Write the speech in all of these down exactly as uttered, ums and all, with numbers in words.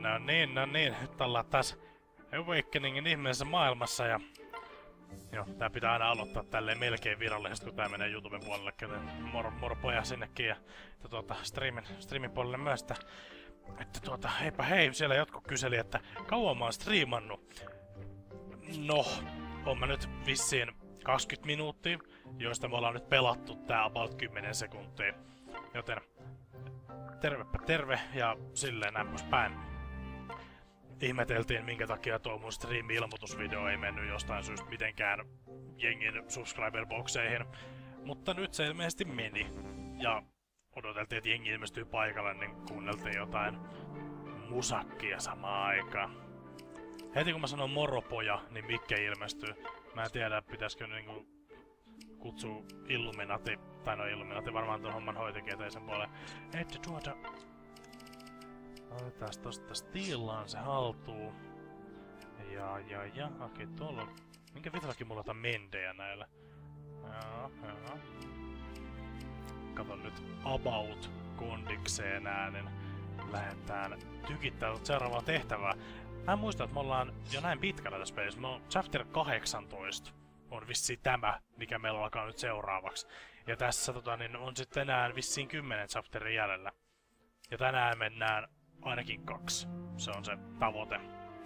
No niin, no niin. Nyt ollaan taas Awakeningin ihmeellisessä maailmassa ja... Joo, tää pitää aina aloittaa tälleen melkein virallisesti, kun tää menee YouTuben puolelle, joten moro, moro poja sinnekin ja... Että tuota, streamin, streamin puolelle myös, että... Että tuota, heipä hei, siellä jotkut kyseli, että kauan mä oon striimannut. No, on mä nyt vissiin kaksikymmentä minuuttia, joista me ollaan nyt pelattu tää about kymmenen sekuntia. Joten tervepä terve ja silleen näin poispäin. Ihmeteltiin, minkä takia tuo mun stream-ilmoitusvideo ei mennyt jostain syystä mitenkään jengin subscriber-bokseihin. Mutta nyt se ilmeisesti meni. Ja odoteltiin, että jengi ilmestyy paikalle, niin kuunneltiin jotain musakkia samaan aikaan. Heti kun mä sanon moropoja, niin Mikke ilmestyy. Mä en tiedä, pitäisikö niinku kutsua Illuminati, tai no Illuminati varmaan tuon homman hoitikin eteisen puolelle. Että tuota... Otetaan tosta stiillaan se haltuu. Ja, ja, ja, okei, okay, tuolla on... Minkä vitollakin mulla on mendejä näillä? Jaa, jaa. Katon nyt about kondikseen äänen. Lähdetään tykittämään seuraavaa tehtävää. Mä en muista, että me ollaan jo näin pitkällä tässä pelissä. Me on chapter kahdeksantoista. On vissiin tämä, mikä meillä alkaa nyt seuraavaksi. Ja tässä tota, niin on sitten enää vissiin kymmenen chapterin jäljellä. Ja tänään mennään ainakin kaksi. Se on se tavoite.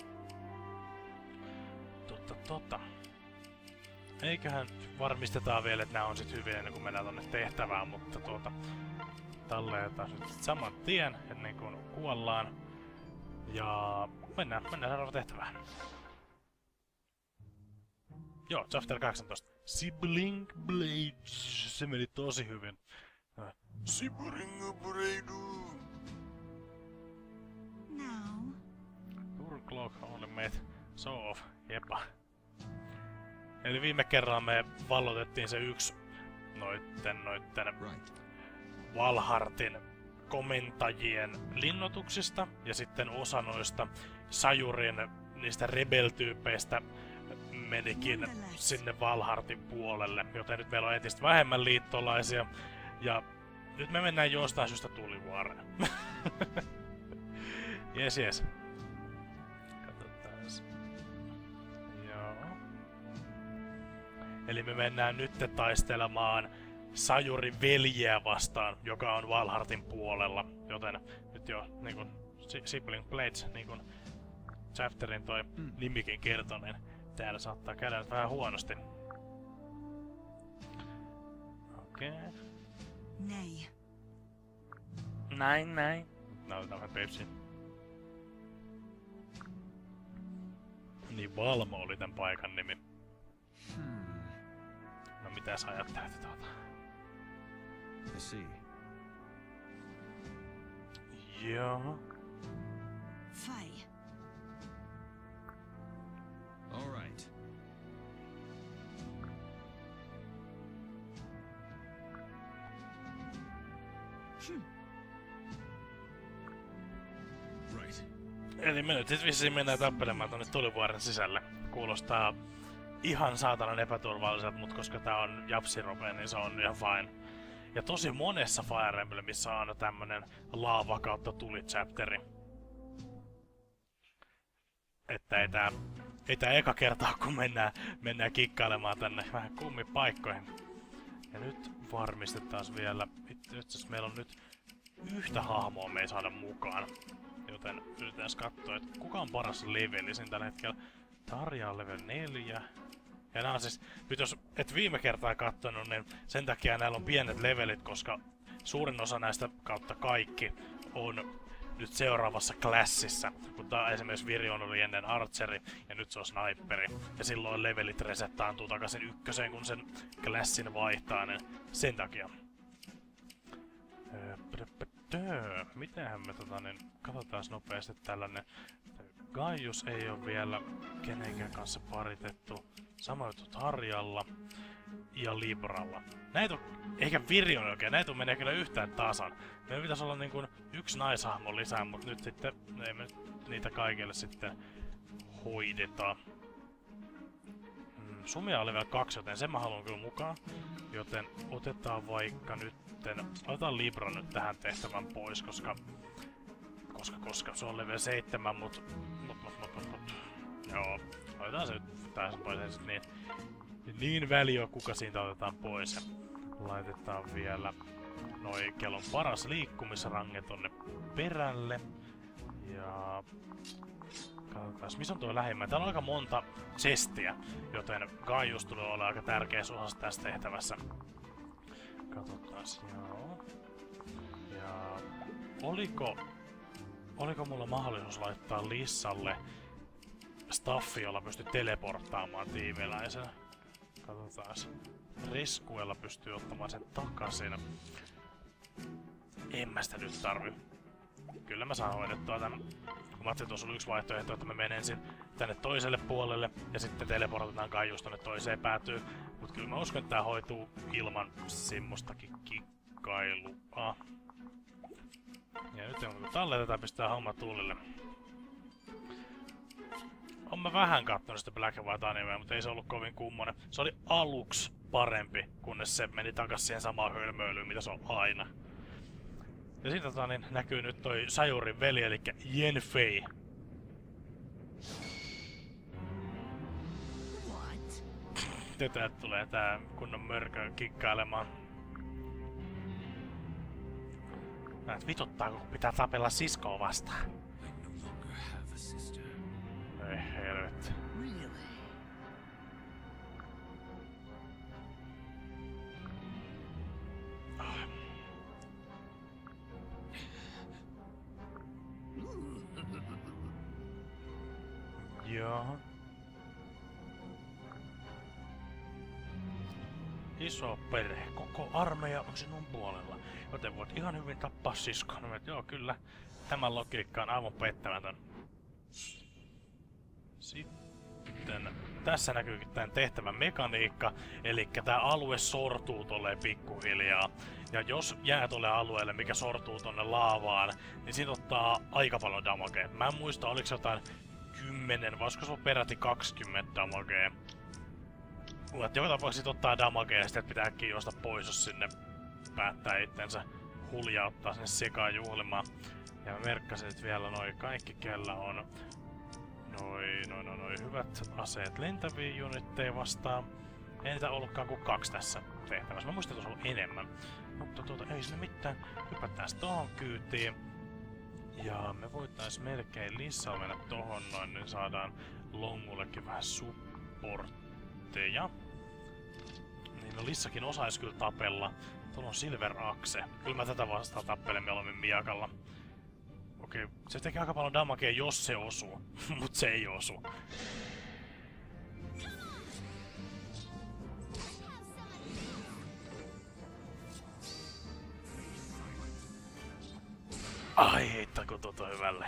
Totta, totta. Eiköhän varmistetaan vielä, että nämä on sit hyvin ennen kuin mennään tonne tehtävään, mutta tuota... Talleetaan nyt saman tien, ennen kuin kuollaan. Ja mennään, mennään seuraavaan tehtävään. Joo, chapter kahdeksantoista. Sibling Blades. Se meni tosi hyvin. Sibling Blade. Now. Turn clock only made so off. Jepa. Eli viime kerralla me vallotettiin se yksi noitten noitten Right. Valhartin komentajien linnoituksista ja sitten osa noista Sajurin niistä rebel-tyypeistä menikin sinne Valhartin puolelle, joten nyt meillä on entistä vähemmän liittolaisia ja nyt me mennään jostain syystä Tulivuoreen. Jes, jes. Katsotaan. Joo. Eli me mennään nyt taistelemaan Sajurin veljeä vastaan, joka on Valhartin puolella, joten nyt jo niinkun Sibling Blades, niinkun chapterin toi mm. nimikin kertoo, niin täällä saattaa käydä nyt vähän huonosti. Okei. Okay. Nay. Näin, näin. Näytetään vähän Pepsi. Niin Valmo oli tän paikan nimi. Hmm. No mitä sä ajattelet tuota? I see. Joo. Fai. All right. Hmm. Right. Eli me nyt sit vissiin mennään tappelemaan tonne Tulivuoren sisälle. Kuulostaa ihan saatanan epäturvalliselta, mut koska tää on japsirope, niin se on ihan fine. Ja tosi monessa Fire Emblemissa on aina tämmönen laava kautta tuli chapteri. Että ei tää, ei tää eka kertaa kun mennään, mennään kikkailemaan tänne vähän kummipaikkoihin. Ja nyt varmistetaan vielä, itse asiassa meillä on nyt yhtä hahmoa me ei saada mukaan. Joten yritetään katsoa, että kuka on paras levelisin tällä hetkellä. Tarja on level neljä. Ja nää on siis, nyt jos et viime kertaa kattonut, niin sen takia näillä on pienet levelit, koska suurin osa näistä kautta kaikki on nyt seuraavassa klassissa. Mutta esimerkiksi Virion oli ennen Archeri ja nyt se on Sniperi. Ja silloin levelit resettaantuu takaisin ykköseen, kun sen klassin vaihtaa, niin sen takia. Mitähän me tota niin, katsotaan nopeasti tällainen. Gaius ei ole vielä kenenkään kanssa paritettu. Sama juttu Tarjalla ja Libralla. Näitä on, eikä Virion oikein, näitä menee kyllä yhtään tasan. Meillä pitäisi olla niin kuin yksi naishahmo lisää, mutta nyt sitten ei me niitä kaikille sitten hoideta. Mm, Sumia oli vielä kaksi, joten sen mä haluan kyllä mukaan. Joten otetaan vaikka nytten, otetaan Libra nyt tähän tehtävän pois, koska koska, koska se on level seitsemän, mut... mut, mut, mut, mut, mut. Joo, otetaan se nyt taas pois, ei niin... Niin väliä, kuka siitä otetaan pois. Ja laitetaan vielä noi kellon paras liikkumisrange tonne perälle. Ja... katsotaan, missä on tuo lähimmä. Täällä on aika monta chestiä, joten Gaius tulee olla aika tärkeässä osassa tässä tehtävässä. Katsotaan, joo. Ja... Oliko... Oliko mulla mahdollisuus laittaa Lissalle staffi, jolla pystyy teleporttaamaan tiimiläisen? Katsotaan. Reskuella pystyy ottamaan sen takaisin. En mä sitä nyt tarvi. Kyllä mä saan hoidettua tän. Kun mä ajattelin, tuossa oli yksi vaihtoehto, että mä menen ensin tänne toiselle puolelle ja sitten teleportataan Gaius tonne toiseen päätyyn. Mut kyllä mä uskon, että tää hoituu ilman semmoistakin kikkailua. Ja nyt kun talletetaan, pistää homma tuulille. Oon mä vähän kattonut sitä Black and White animea, mutta ei se ollut kovin kummonen. Se oli aluksi parempi, kunnes se meni takas siihen samaan hölmöilyyn, mitä se on aina. Ja siitä tota, niin näkyy nyt toi Sajurin veli, eli Yenfei. Tätä tulee tää kunnon mörkö kikkailemaan. Näet vituttaa, kun pitää tapella siskoa vastaan. Ei helvetti. Oh. Joo. Iso perhe, koko armeija on sinun puolella, joten voit ihan hyvin tappaa siskon. Joo, kyllä. Tämä logiikka on aivan pettämätön. Sitten tässä näkyykin tämän tehtävän mekaniikka, eli tämä alue sortuu tolleen pikkuhiljaa. Ja jos jää tolle alueelle, mikä sortuu tonne laavaan, niin siitä ottaa aika paljon damagea. Mä en muista, oliko se jotain kymmenen, vai olisiko se on peräti kaksikymmentä damagea. Mutta joka tapauksessa ottaa damagea ja sitten pitää äkkiä juosta pois, jos sinne päättää itsensä huljauttaa sinne sekaan juhlimaan. Ja mä merkkasin nyt vielä noi kaikki, kellä on Noi, noi, noi, noi hyvät aseet lentäviä unitteja vastaan. Ei niitä ollutkaan kuin kaksi tässä tehtävässä. Mä muistan, että olisi ollut enemmän. Mutta tuota, ei sinne mitään. Hypätään tohon kyytiin. Ja me voitais melkein lisää mennä tohon noin, niin saadaan Longullekin vähän supportteja. Niin no Lissakin osais kyllä tapella. Tuolla on Silver Axe. Kyllä mä tätä vastaan tappelen mieluummin miakalla. Okei, se tekee aika paljon damagea, jos se osuu, mut se ei osu. Ai heittääkö tuota hyvälle.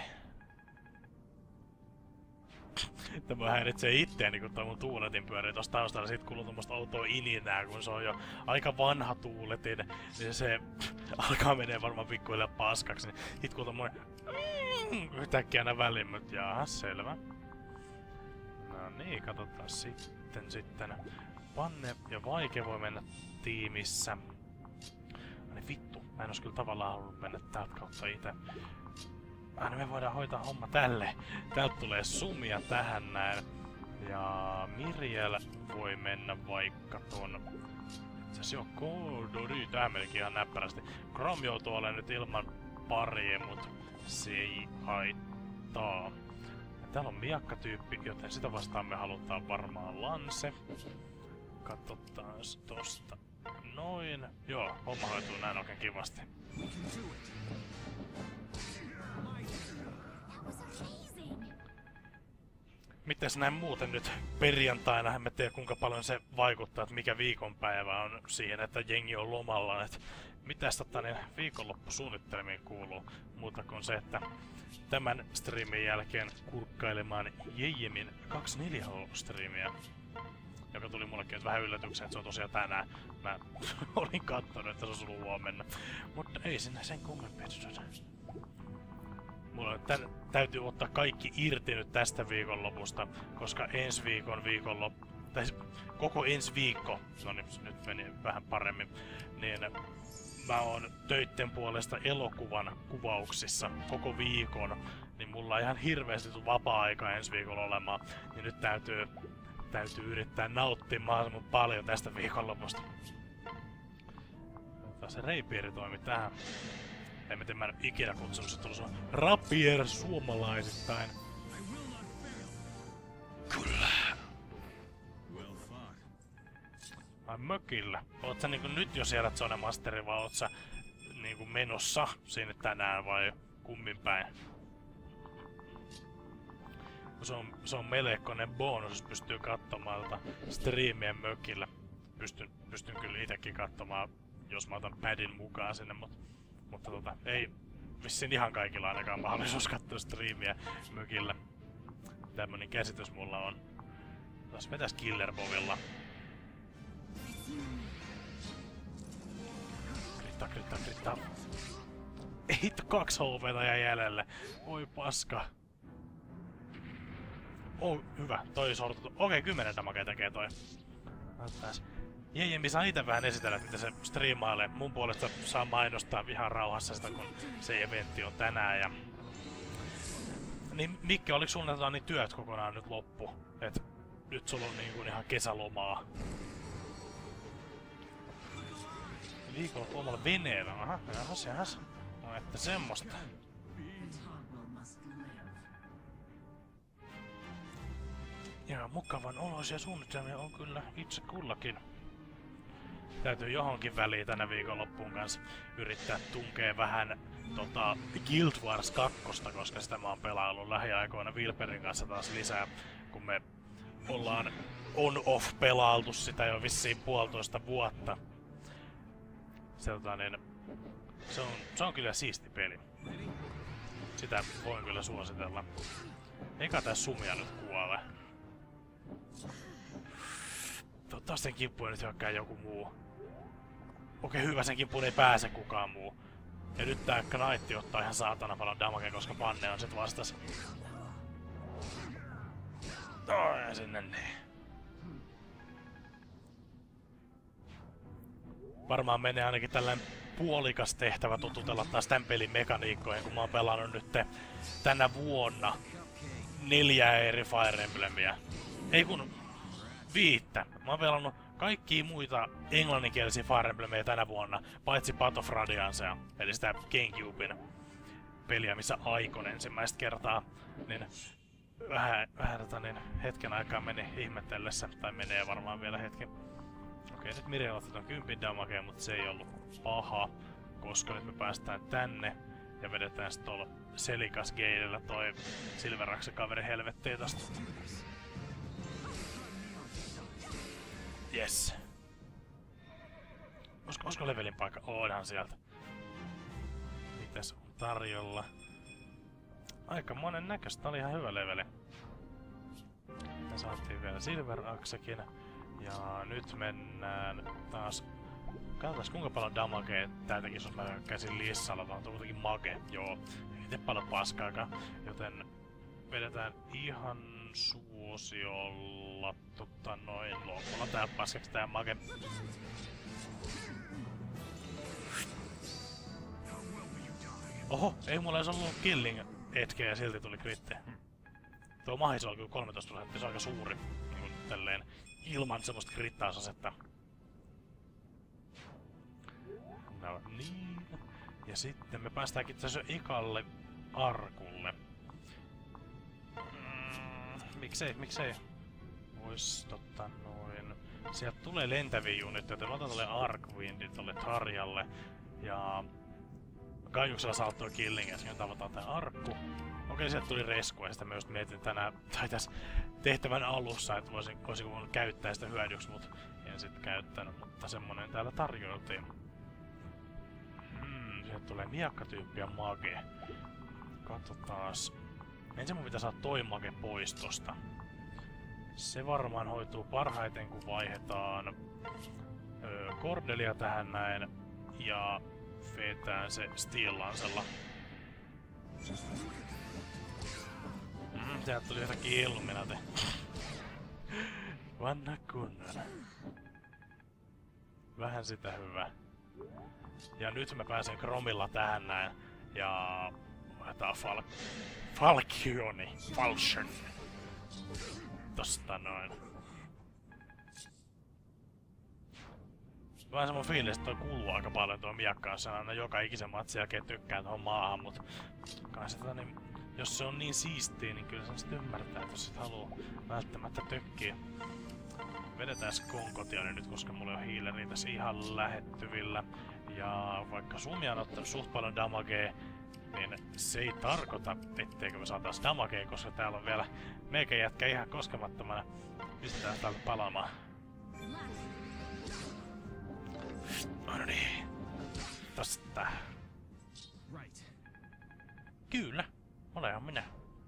Tämä häiritsee itteeni, kun tää mun tuuletin pyörii tossa taustalla. Sit kuuluu tommoista outoa ininää, kun se on jo aika vanha tuuletin. Niin se alkaa menee varmaan pikkuhiljaa paskaksi. Niin sit kuuluu tommonen yhtäkkiä aina väliin, mut jaha, selvä. No niin, katsotaan sitten sitten. Panne ja Vaike voi mennä tiimissä. No niin vittu, mä en ois kyllä tavallaan halunnut mennä täältä kautta ite. Aina me voidaan hoitaa homma tälle. Täältä tulee Sumia tähän näin. Ja Miriel voi mennä vaikka ton... Itseasiassa joo, Kodori, tähän menikin ihan näppärästi. Grom joutuu olemaan nyt ilman paria, mut se ei haittaa. Ja täällä on miakkatyyppi, joten sitä vastaan me halutaan varmaan Lance. Katsotaan tosta. Noin. Joo, homma hoituu näin oikein kivasti. Mites näin muuten nyt perjantaina, en tiedä kuinka paljon se vaikuttaa, että mikä viikonpäivä on siihen, että jengi on lomalla. Et mitäs tota niin viikonloppusuunnittelemiin kuuluu muuta kuin se, että tämän striimin jälkeen kurkkailemaan Jejemin kaksikymmentäneljä H-striimiä, joka tuli mullekin vähän yllätyksen, että se on tosiaan tänään. Mä olin kattonut, että se olisi ollut huomenna, mutta ei sinne sen kummempi. Mulla tän, täytyy ottaa kaikki irti nyt tästä viikonlopusta, koska ensi viikon viikonloppu, tai koko ensi viikko, no niin, nyt meni vähän paremmin, niin mä oon töitten puolesta elokuvan kuvauksissa koko viikon, niin mulla on ihan hirveästi vapaa-aikaa ensi viikolla olemaan, niin nyt täytyy, täytyy yrittää nauttia mahdollisimman paljon tästä viikonlopusta. Se reipiiri toimi tähän. En miten mä en ikinä kutsunut se tuolla rapier suomalaisittain. Kyllä. Well fought. Ai mökillä. Oot sä niinku nyt jo siellä Zone Masteri vai oot sä niinku menossa sinne tänään vai kummin päin? Se on, se on melkoinen bonus, jos pystyy katsomaan tota striimien mökillä. Pystyn, pystyn kyllä itekin katsomaan, jos mä otan padin mukaan sinne, mut, mutta tota, ei vissiin ihan kaikilla ainakaan mahdollisuus katsoa striimiä mökillä. Tämmönen käsitys mulla on. Taas vetäis Killerbovilla. Krittaa, krittaa, krittaa. Ei hitto, kaksi H P:tä jäi jäljelle. Oi paska. Oh, hyvä. Toi sortuttu. Okei, okay, kymmenen damagea tekee toi. Näyttäis. Jeijempi saa ite vähän esitellä, mitä se striimailee. Mun puolesta saa mainostaa ihan rauhassa sitä, kun se eventti on tänään. Ja... Niin Mikke, oliko sulla tota, niin työt kokonaan nyt loppu? Et nyt sulla on niin kuin ihan kesälomaa. Viikonloppu omalla veneellä. Aha, jahas, jahas. No että semmoista. Ja mukavan oloisia suunnitelmia on kyllä itse kullakin. Täytyy johonkin väliin tänä viikonloppuun kanssa yrittää tunkea vähän tota, Guild Wars kaksi, koska sitä mä oon pelaillut lähiaikoina Vilperin kanssa taas lisää, kun me ollaan on-off pelailtu sitä jo vissiin puolitoista vuotta. Se, tota, niin, se, on, se on kyllä siisti peli. Sitä voin kyllä suositella. Eikä tää sumia nyt kuole. Toivottavasti sen kimppuun nyt hyökkää joku muu. Okei, hyvä, sen kimppuun ei pääse kukaan muu. Ja nyt tää Knight ottaa ihan saatana paljon damagea, koska panne on sit vastas. Oh, ja sinne niin. Varmaan menee ainakin tällainen puolikas tehtävä totutella taas tän pelin mekaniikkoihin, kun mä oon pelannut nyt tänä vuonna neljää eri Fire Emblemia. Ei kun viittä. Mä oon pelannut kaikkia muita englanninkielisiä Fire Emblemia tänä vuonna, paitsi Path of Radiancea, eli sitä GameCuben peliä, missä Aikon ensimmäistä kertaa, niin vähän, vähän tota, niin hetken aikaa meni ihmetellessä, tai menee varmaan vielä hetken. Okei, nyt Miriam otti ton kympin damagea, mutta se ei ollut paha, koska nyt me päästään tänne ja vedetään sit tuolla Selikas Gateillä toi Silveraksen kaveri helvettiin tosta. Yes. Olisiko, olisiko levelin paikka? Onhan sieltä. Mitäs on tarjolla? Aika monen näköistä. Tää oli ihan hyvä leveli. Me saatiin vielä Silveraksekin. Ja nyt mennään taas... Katsotaan kuinka paljon damagea tää tekis, jos mä hyökkäisin Lissalla. Tää on kuitenkin mage. Joo. Ei tee paljon paskaakaan. Joten vedetään ihan suosiolla tota noin loppulla tää paskaksi tää mage. Oho, ei mulla edes ollut killing etkeä ja silti tuli kritti. Tuo mahis on kyllä kolmetoista prosenttia, se on aika suuri. Niin tälleen ilman semmoista krittausasetta. No niin. Ja sitten me päästäänkin tässä ekalle arkulle. Mm, miksei, miksei? Vois totta noin. Sieltä tulee lentäviä junit, joten mä otan tolle Arkwindin tolle Tarjalle. Ja... Kaijuksella saattoi killing, ja siinä tavataan tää arkku. Okei, sieltä tuli resku, ja sitä mä just mietin tänään, tai tässä tehtävän alussa, että voisin, voisin voinut käyttää sitä hyödyksi, mut en sit käyttänyt, mutta semmonen täällä tarjoiltiin. Hmm, sieltä tulee miakkatyyppiä mage. Katsotaas. Ensin mun pitää saada toi mage pois tosta. Se varmaan hoituu parhaiten, kun vaihdetaan öö, Cordelia tähän näin, ja vetään se Steel Lancella. Mm, sieltä tuli jotakin Illuminati. Vanha kunnon. Vähän sitä hyvä. Ja nyt mä pääsen Chromilla tähän näin. Ja... Laitetaan Fal... Falchioni. Falchion. Tosta noin. Vähän semmonen fiilis, että toi kuuluu aika paljon tuo miakkaan sanana. Joka ikisen matsin jälkeen tykkään tuohon maahan, mut... Kai sitä niin... Jos se on niin siistiä, niin kyllä sen sit ymmärtää, että jos sit haluu välttämättä tökkiä. Vedetään Konkotioni nyt, koska mulla on healeri tässä ihan lähettyvillä. Ja vaikka Sumi on ottanut suht paljon damagea, niin se ei tarkoita, etteikö me saatais damagea, koska täällä on vielä meikä jätkä ihan koskemattomana. Pistetään täältä palaamaan. No niin. Tosta. Kyllä. Olehan minä.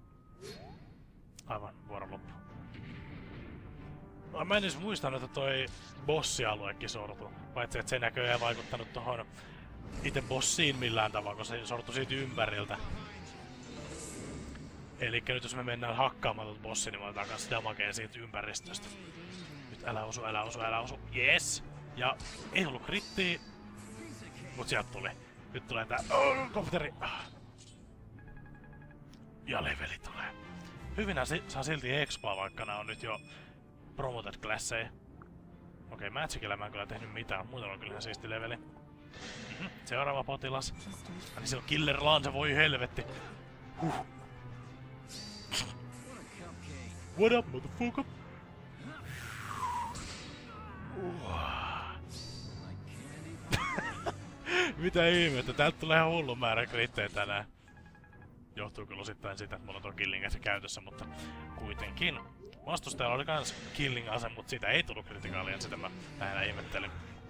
Aivan, vuoro loppu. Mä en edes muistanut, että toi bossialuekin sortu. Paitsi että se näköjään ei vaikuttanut tohon itse bossiin millään tavalla, kun se sortui siitä ympäriltä. Elikkä nyt jos me mennään hakkaamaan tuota bossia, niin me otetaan kans damagea siitä ympäristöstä. Nyt älä osu, älä osu, älä osu. Yes! Ja ei ollut krittiä. Mut sieltä tuli. Nyt tulee tää oh, kopteri. Ja leveli tulee. Hyvinä si saa silti expaa, vaikka nää on nyt jo promoted classeja. Okei, Magicillä mä en kyllä tehnyt mitään. Muuten on kyllä ihan siisti leveli. Mm-hmm. Seuraava potilas. Ja niin se on Killer Lance, voi helvetti. Huh. What up, motherfucker? Uh. Mitä ihmettä? Täältä tulee ihan hullu määrä krittejä tänään. Johtuu kyllä osittain siitä, että mulla on tuo killing-ase käytössä, mutta kuitenkin. Vastustajalla oli kans killing-ase, mutta siitä ei tullut kritikaalia, sitä mä lähinnä ihmettelin.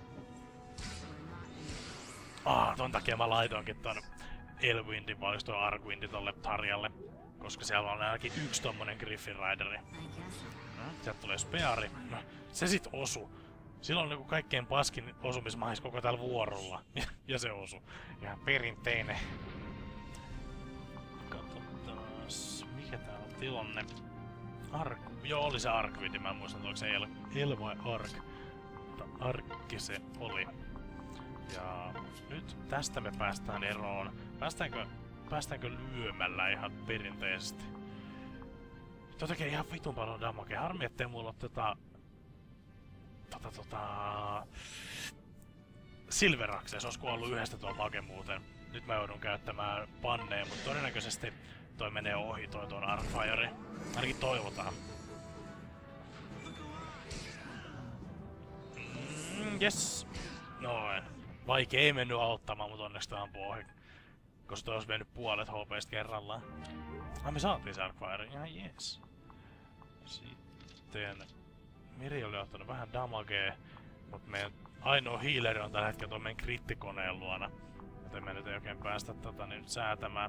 Ah, ton takia mä laitoinkin ton Elwindin vai toi Arkwindin tolle Tarjalle, koska siellä on ainakin yksi tommonen Griffin Rideri. No, sieltä tulee Speari. No, se sit osu. Silloin on niinku kaikkein paskin osumismahis koko täällä vuorolla. Ja se osu. Ihan perinteinen. Katsotaas, mikä täällä on tilanne? Ark... Joo, oli se Arkwindi, mä en muista, oliko se El, El vai Ark. Mutta Arkki se oli. Ja nyt tästä me päästään eroon. Päästäänkö, päästäänkö lyömällä ihan perinteisesti? Tuo tekee ihan vitun paljon damagea. Harmi, ettei mulla ole tota... Tota tota... Silveraxe, se ois kuollut yhdestä tuo mage muuten. Nyt mä joudun käyttämään panneen, mutta todennäköisesti toi menee ohi toi tuon Arcfire. Ainakin toivotaan. Mm, yes. Noin. Vaikea ei mennyt auttamaan, mutta onneksi tää ampuu ohi. Koska toi ois mennyt puolet H P:stä kerrallaan. Ah, me saatiin se Arcfire. Ihan jees. Sitten... Miri oli ottanut vähän damagea, mutta meidän ainoa healeri on tällä hetkellä tuon meidän krittikoneen luona. Joten me nyt ei oikein päästä tota niin nyt säätämään.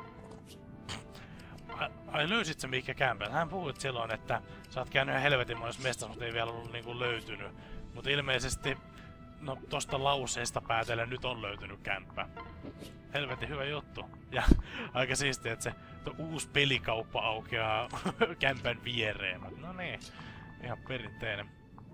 Ai löysit sä mikä kämpän? Hän puhuit silloin, että sä oot käynyt ihan helvetin monessa mestassa, mutta ei vielä ollut niinku löytynyt. Mutta ilmeisesti, no tosta lauseesta päätellen nyt on löytynyt kämppä. Helvetin hyvä juttu. Ja aika siistiä, että se uusi pelikauppa aukeaa kämpän viereen. No niin, ihan perinteinen.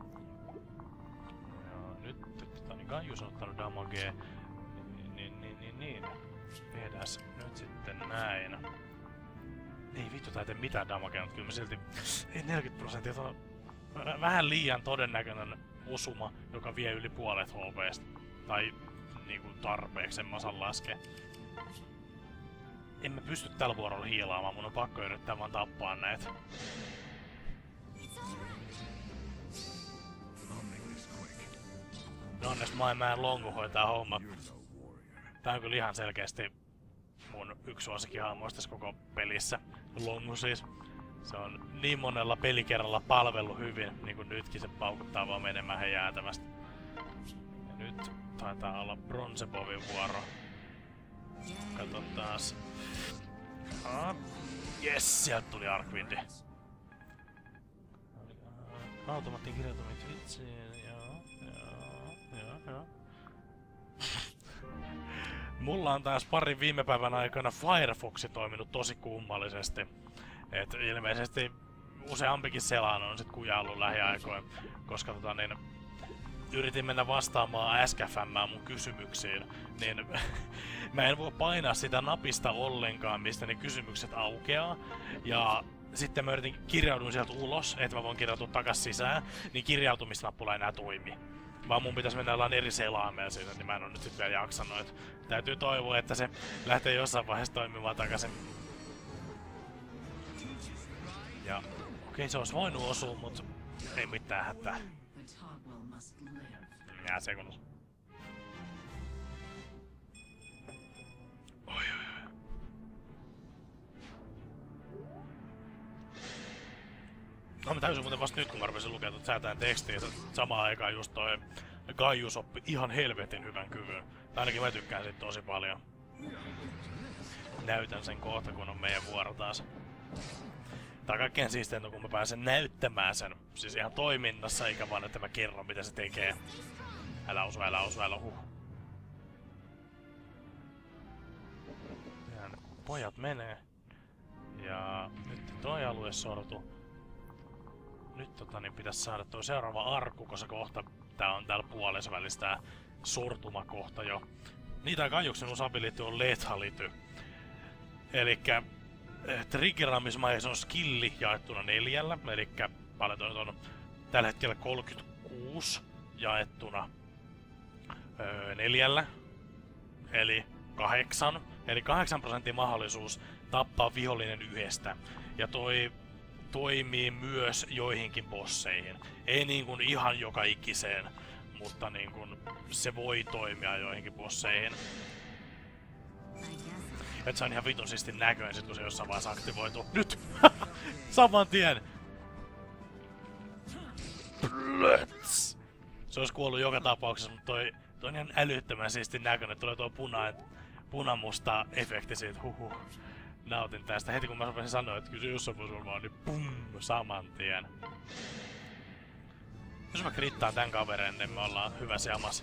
Ja nyt tota, niin Gaius on ottanut damagea. Niin, niin, niin, niin. Tehdääs nyt sitten näin. Ei vittu, tää ei tee mitään damagea, mutta kyllä mä silti... Ei neljäkymmentä prosenttia, on vähän liian todennäköinen osuma, joka vie yli puolet H P:stä. Tai niinku tarpeeksi, en mä osaa laskea. En mä pysty tällä vuorolla hiilaamaan, mun on pakko yrittää vaan tappaa näitä. No onneksi mä en longu hoitaa homma. Tää on kyllä ihan selkeästi mun yksi suosikkihahmoista tässä koko pelissä. Longu siis. Se on niin monella pelikerralla palvellut hyvin, niin kuin nytkin se paukuttaa vaan menemään he jäätävästi. Ja nyt taitaa olla Bronzebovin vuoro. Kato taas. Ah. Yes, sieltä tuli Arkwindi. Automaattiin kirjautuminen Twitchiin, joo, joo, joo, joo. Mulla on taas parin viime päivän aikana Firefoxi toiminut tosi kummallisesti. Et ilmeisesti useampikin selaan on sit kujaillut lähiaikoin, koska tota niin... yritin mennä vastaamaan S K F M:ään mun kysymyksiin, niin mä en voi painaa sitä napista ollenkaan, mistä ne kysymykset aukeaa. Ja sitten mä yritin kirjaudun sieltä ulos, että mä voin kirjautua takas sisään, niin kirjautumisnappula ei enää toimi. Vaan mun pitäisi mennä ollaan eri selaamia siitä, niin mä en oo nyt sit vielä jaksanut. Et täytyy toivoa, että se lähtee jossain vaiheessa toimimaan takaisin. Ja okei, se olisi voinut osua, mut ei mitään hätää. Jää sekunnus. Oi, oi, oi. No mä täysin muuten vasta nyt, kun mä rupesin lukea tuota säätään tekstiä, samaan aikaan just toi Gaius oppi ihan helvetin hyvän kyvyn. Tai ainakin mä tykkään siitä tosi paljon. Näytän sen kohta, kun on meidän vuoro taas. Tää on kaikkein siisteintä, kun mä pääsen näyttämään sen. Siis ihan toiminnassa, eikä vaan, että mä kerron, mitä se tekee. Älä osu, älä osu, älä huh. Ja pojat menee. Ja nyt toi alue sortu. Nyt tota niin pitäis saada toi seuraava arkku, koska kohta tää on täällä puolessa välissä tää sortumakohta jo. Niitä Gaiuksen usability on lethality. Elikkä triggeramismaiheessa on skilli jaettuna neljällä, elikkä paljon toi on tällä hetkellä kolmekymmentäkuusi jaettuna öö, neljällä, eli kahdeksan, eli kahdeksan prosentin mahdollisuus tappaa vihollinen yhdestä. Ja toi toimii myös joihinkin bosseihin. Ei niin kuin ihan joka ikiseen, mutta niin kuin se voi toimia joihinkin bosseihin. Et se on ihan vitun siisti näköinen sit kun se jossain vaiheessa aktivoituu. Nyt! Saman tien! Plöts! Se olisi kuollut joka tapauksessa, mutta toi, toi on ihan älyttömän siisti näköinen. Tulee tuo puna, punamusta efekti siitä, huhuh. Nautin tästä. Heti kun mä rupesin sanoa, että kyllä se jossain voisi olla, niin pum! Saman tien. Jos mä krittaan tän kavereen, niin me ollaan hyvässä jamassa.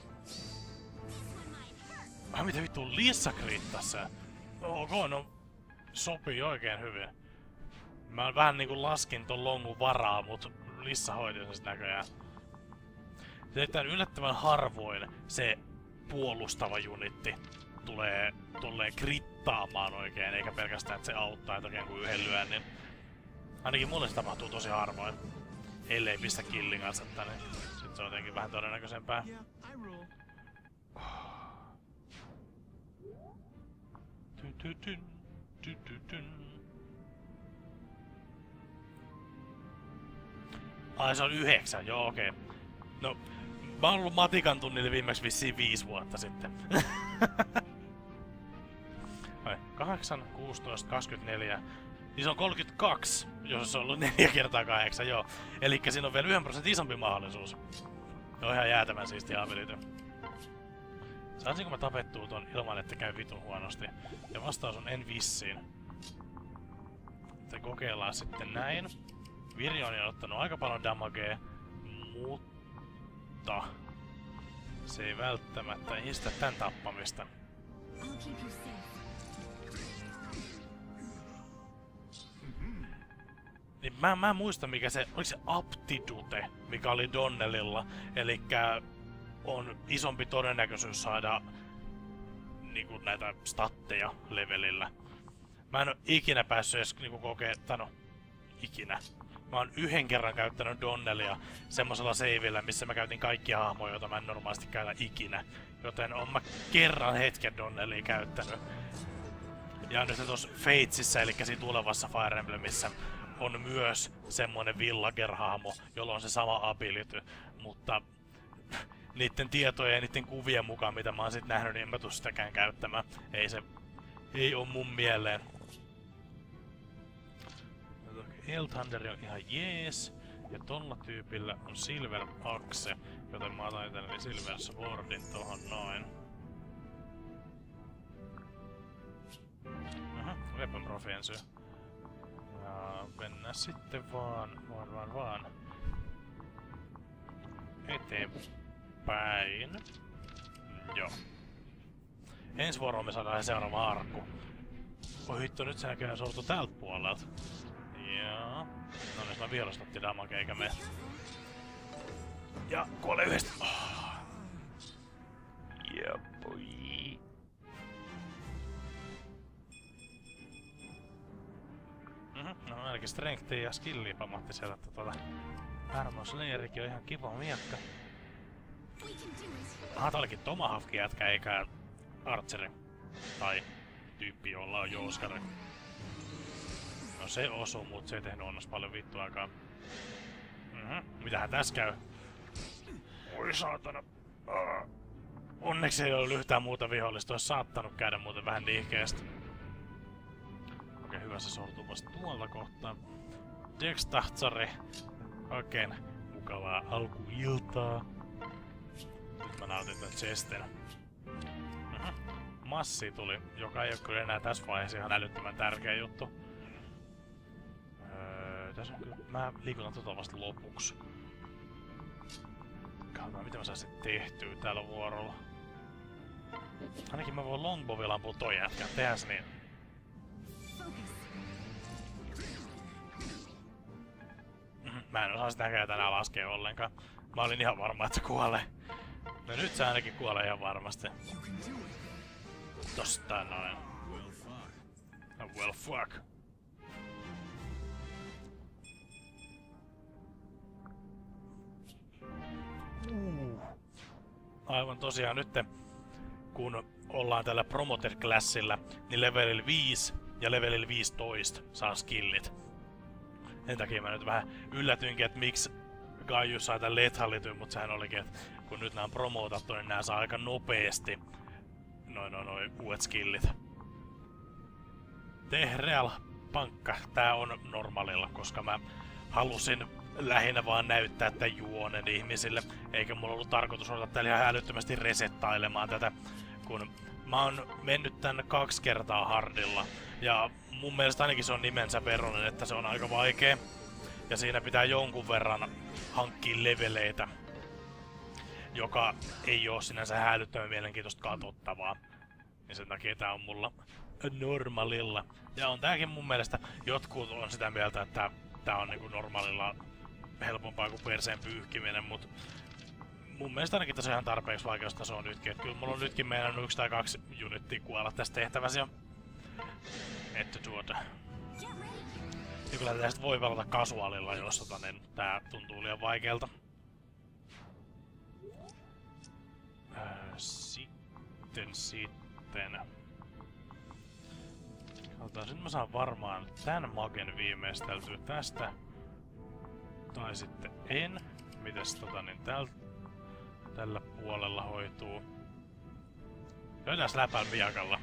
Ah, mitä vittu Lissa krittas se? Ok, no sopii oikein hyvin. Mä vähän niinku laskin ton longun varaa, mut Lissa hoiti sen näköjään. Se on yllättävän harvoin se puolustava unitti tulee tolleen krittaamaan oikein, eikä pelkästään että se auttaa oikein kuin yhden lyönnin. Ainakin mulle se tapahtuu tosi harvoin. Ellei pistä killin kanssa tänne. Sitten se on jotenkin vähän todennäköisempää. Ai se on yhdeksän, joo okei. Okay. No, mä oon ollut matikan tunnille viimeksi vissiin viisi vuotta sitten. Ai, kahdeksan, kuusitoista, kaksikymmentäneljä. Niin se on kolmekymmentäkaksi, jos se on ollut neljä kertaa kahdeksan, joo. Elikkä siinä on vielä yhden prosentin isompi mahdollisuus. Se on ihan jäätävän siistiä ability. Saisinko mä tapettua ton ilman, että käy vitun huonosti? Ja vastaus on en vissiin. Se kokeillaan sitten näin. Virioni on ottanut aika paljon damagea, mutta se ei välttämättä estä tän tappamista. Niin mä, mä en muista mikä se, oliko se aptitude, mikä oli Donnellilla, elikkä on isompi todennäköisyys saada niinku näitä statteja levelillä. Mä en oo ikinä päässyt edes niinku kokee, tai no, ikinä. Mä oon yhden kerran käyttänyt Donnellia semmosella seivillä, missä mä käytin kaikkia hahmoja, joita mä en normaalisti käytä ikinä. Joten on mä kerran hetken Donnellia käyttänyt. Ja nyt tossa Fatesissä, eli siinä tulevassa Fire Emblemissa, on myös semmonen villager-hahmo, jolla on se sama ability, mutta niitten tietojen ja niitten kuvien mukaan, mitä mä oon sit nähnyt, niin en mä tuu sitäkään käyttämään. Ei se, ei oo mun mieleen. Hellthunder on ihan jees, ja tolla tyypillä on Silver Axe, joten mä otan itselleni Silver Swordin tohon noin. Aha, Weapon Proficiency. Ja mennään sitten vaan, vaan, vaan, vaan eteenpäin. Joo. Ensi vuoroon me saadaan seuraava arkku. Oi hitto, nyt se näköjään sortu täältä puolelta. Joo. No niin, mä viholliset otti damage eikä me. Ja kuole yhdestä. Oh. Yeah, boy. Mm-hmm. No ainakin strengthia ja skillia pamahti sieltä, että tuota... Armor Slayerikin on ihan kiva miekka. Aha, tää olikin Tomahawkin jätkä eikä Archeri. Tai tyyppi, jolla on jouskari. No se osuu, mut se ei tehnyt onnos paljon vittuakaan. Mhm, mitähän tässä käy? Oi saatana. Uh. Onneksi ei ollut yhtään muuta vihollista, olisi saattanut käydä muuten vähän liikkeestä. Okei, hyvä, se sortuu vasta tuolta kohtaa. Dextahtsari. Oikein mukavaa alkuiltaa. Nyt mä nautin tän chesten. Mhm. Massi tuli, joka ei oo kyllä enää tässä vaiheessa ihan älyttömän tärkeä juttu. Öö, tässä on kyllä... Mä liikutan tota vasta lopuksi. Katsotaan, mitä mä saisin tehtyä tällä vuorolla. Ainakin mä voin longbowilla ampua toi jätkä. Tehdään se niin. Mä en osaa sitä tänään laskea ollenkaan. Mä olin ihan varma, että se kuolee. No nyt se ainakin kuolee ihan varmasti. Tosta noin. Oh, well fuck. Uh. Aivan tosiaan nyt, kun ollaan tällä Promoted Classilla, niin levelillä viisi ja levelillä viisitoista saa skillit. Sen takia mä nyt vähän yllätyinkin, että miksi Gaius sai tän Lethalityn, mutta sehän olikin, että kun nyt nää on promotattu, niin nää saa aika nopeesti noin noin noin uudet skillit. Tehreal pankka, tää on normaalilla, koska mä halusin lähinnä vaan näyttää tämän juonen ihmisille, eikä mulla ollut tarkoitus olla täällä ihan älyttömästi resettailemaan tätä, kun mä oon mennyt tän kaksi kertaa hardilla, ja mun mielestä ainakin se on nimensä veronen, että se on aika vaikea. Ja siinä pitää jonkun verran hankkia leveleitä, joka ei oo sinänsä hälyttömän mielenkiintoista katsottavaa. Ja sen takia tää on mulla normaalilla. Ja on tääkin mun mielestä, jotkut on sitä mieltä, että tää on niinku normaalilla helpompaa kuin perseen pyyhkiminen, mut mun mielestä ainakin tässä on ihan tarpeeksi vaikeustasoa nytkin. Et kyllä mulla on nytkin meinannut yksi tai kaksi unittia kuolla tässä tehtävässä jo. Että tuota... Ja kyllä tästä voi pelata kasuaalilla, jos tota, niin tää tuntuu liian vaikealta. Öö, sitten, sitten... Katsotaan, nyt mä saan varmaan tän magen viimeisteltyä tästä. Tai sitten en. Mites tota niin täl... tällä puolella hoituu? Löytäis läpän viakalla.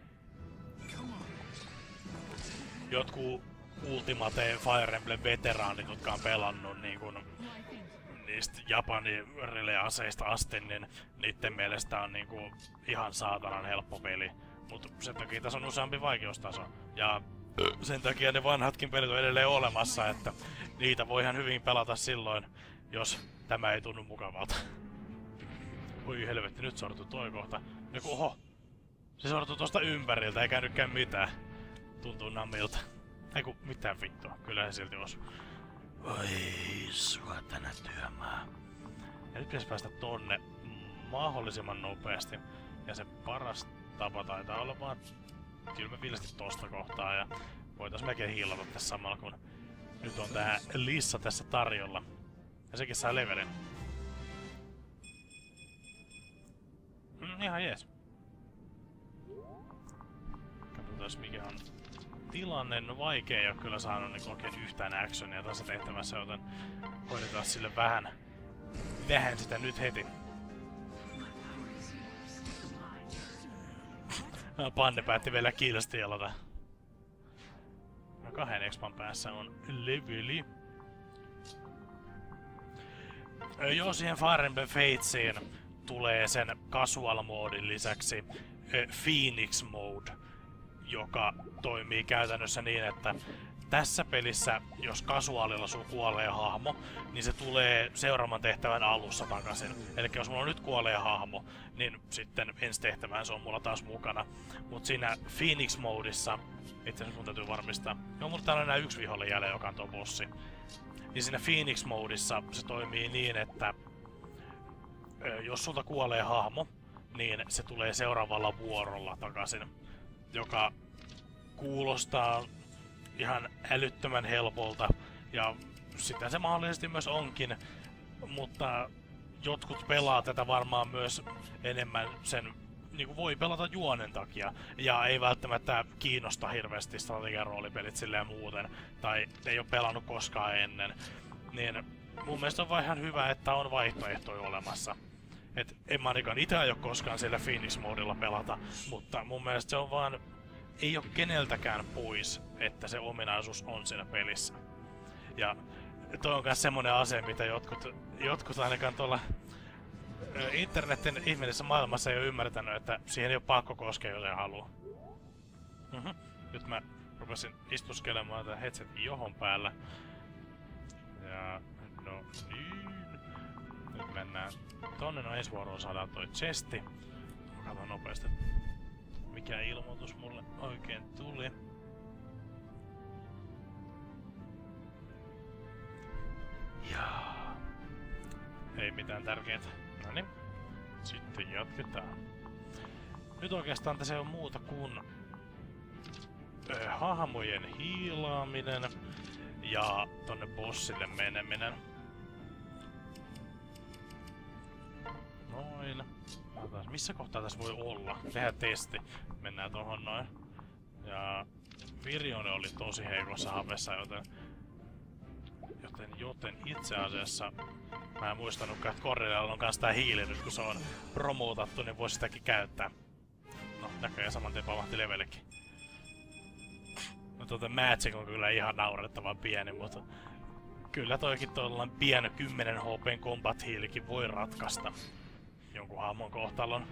Jotkut Ultimate Fire Emblem veteraanit, jotka on pelannut niin kun, niistä Japanin relay-aseista asti, niin niitten mielestä on niin kun, ihan saatanan helppo peli. Mut sen takia tässä on useampi vaikeustaso. Ja sen takia ne vanhatkin pelit on edelleen olemassa, että niitä voi ihan hyvin pelata silloin, jos tämä ei tunnu mukavalta. Oi helvetti, nyt sortui toi kohta. Joku, oho! Se sortui tosta ympäriltä, ei käynytkään mitään. Tuntuu namilta. Eiku, mitään vittua. Kyllä se silti osu. Oi, sua tänä työmaa. Ja nyt pitäisi päästä tonne mahdollisimman nopeasti. Ja se paras tapa taitaa olla vaan kylmäviilesti tosta kohtaa. Ja voitais melkein hiilata tässä samalla, kun nyt on tää Lissa tässä tarjolla. Ja sekin saa levelin. Mm, ihan jees. Katsotaan mikä on tilanne. No vaikea ei oo kyllä saanut niin oikein yhtään actionia tässä tehtävässä, joten hoidetaan sille vähän, vähän sitä nyt heti. Panne päätti vielä kilstialata. No kahden expan päässä on leveli. Joo, siihen Fire Emblem Fatesiin tulee sen casual-moodin lisäksi Phoenix Mode, joka toimii käytännössä niin, että tässä pelissä, jos kasuaalilla sun kuolee hahmo, niin se tulee seuraavan tehtävän alussa takaisin. Eli jos mulla nyt kuolee hahmo, niin sitten ensi tehtävään se on mulla taas mukana. Mut siinä Phoenix Modissa, itse asiassa mun täytyy varmistaa, joo, mutta täällä on enää yksi vihollinen jäljellä, joka on tuo bossi. Niin siinä Phoenix Modissa se toimii niin, että jos sulta kuolee hahmo, niin se tulee seuraavalla vuorolla takaisin, joka kuulostaa ihan älyttömän helpolta, ja sitä se mahdollisesti myös onkin, mutta jotkut pelaa tätä varmaan myös enemmän sen, niin kuin voi pelata juonen takia, ja ei välttämättä kiinnosta hirveästi strategian roolipelit silleen muuten, tai ei ole pelannut koskaan ennen, niin mun mielestä on vaan ihan hyvä, että on vaihtoehtoja olemassa. Et en mä ainakaan itse aio koskaan sillä Phoenix-moodilla pelata, mutta mun mielestä se on vaan, ei oo keneltäkään pois, että se ominaisuus on siinä pelissä. Ja toi on myös semmonen asia, mitä jotkut, jotkut ainakaan tuolla internetin ihmeellisessä maailmassa ei ole ymmärtänyt, että siihen ei ole pakko koskea, jos ei halua. Mhm. Nyt mä rupesin istuskelemaan tämän headsetin johon päällä. Ja no niin. Nyt mennään tonne, no ensi vuoroon saadaan toi chesti. Katson nopeasti, mikä ilmoitus mulle oikein tuli. Jaa. Ei mitään tärkeää. Noniin. Sitten jatketaan. Nyt oikeastaan tässä ei ole muuta kuin äh, hahmojen hiilaaminen ja tonne bossille meneminen. Noin. Katsotaan, missä kohtaa tässä voi olla? Tehdään testi. Mennään tohon noin. Ja Virione oli tosi heikossa hapessa, joten Joten, joten itse asiassa mä en muistanutkaan, että Cornelialla on kans tää hiili nyt, kun se on promootattu, niin voisi sitäkin käyttää. No, näköjään saman tien pamahti levellekin. No tuota Magic on kyllä ihan naurettavan pieni, mutta kyllä toikin tuollainen pieni kymmenen H P:n combat hiilikin voi ratkaista jonkun hahmon kohtalon.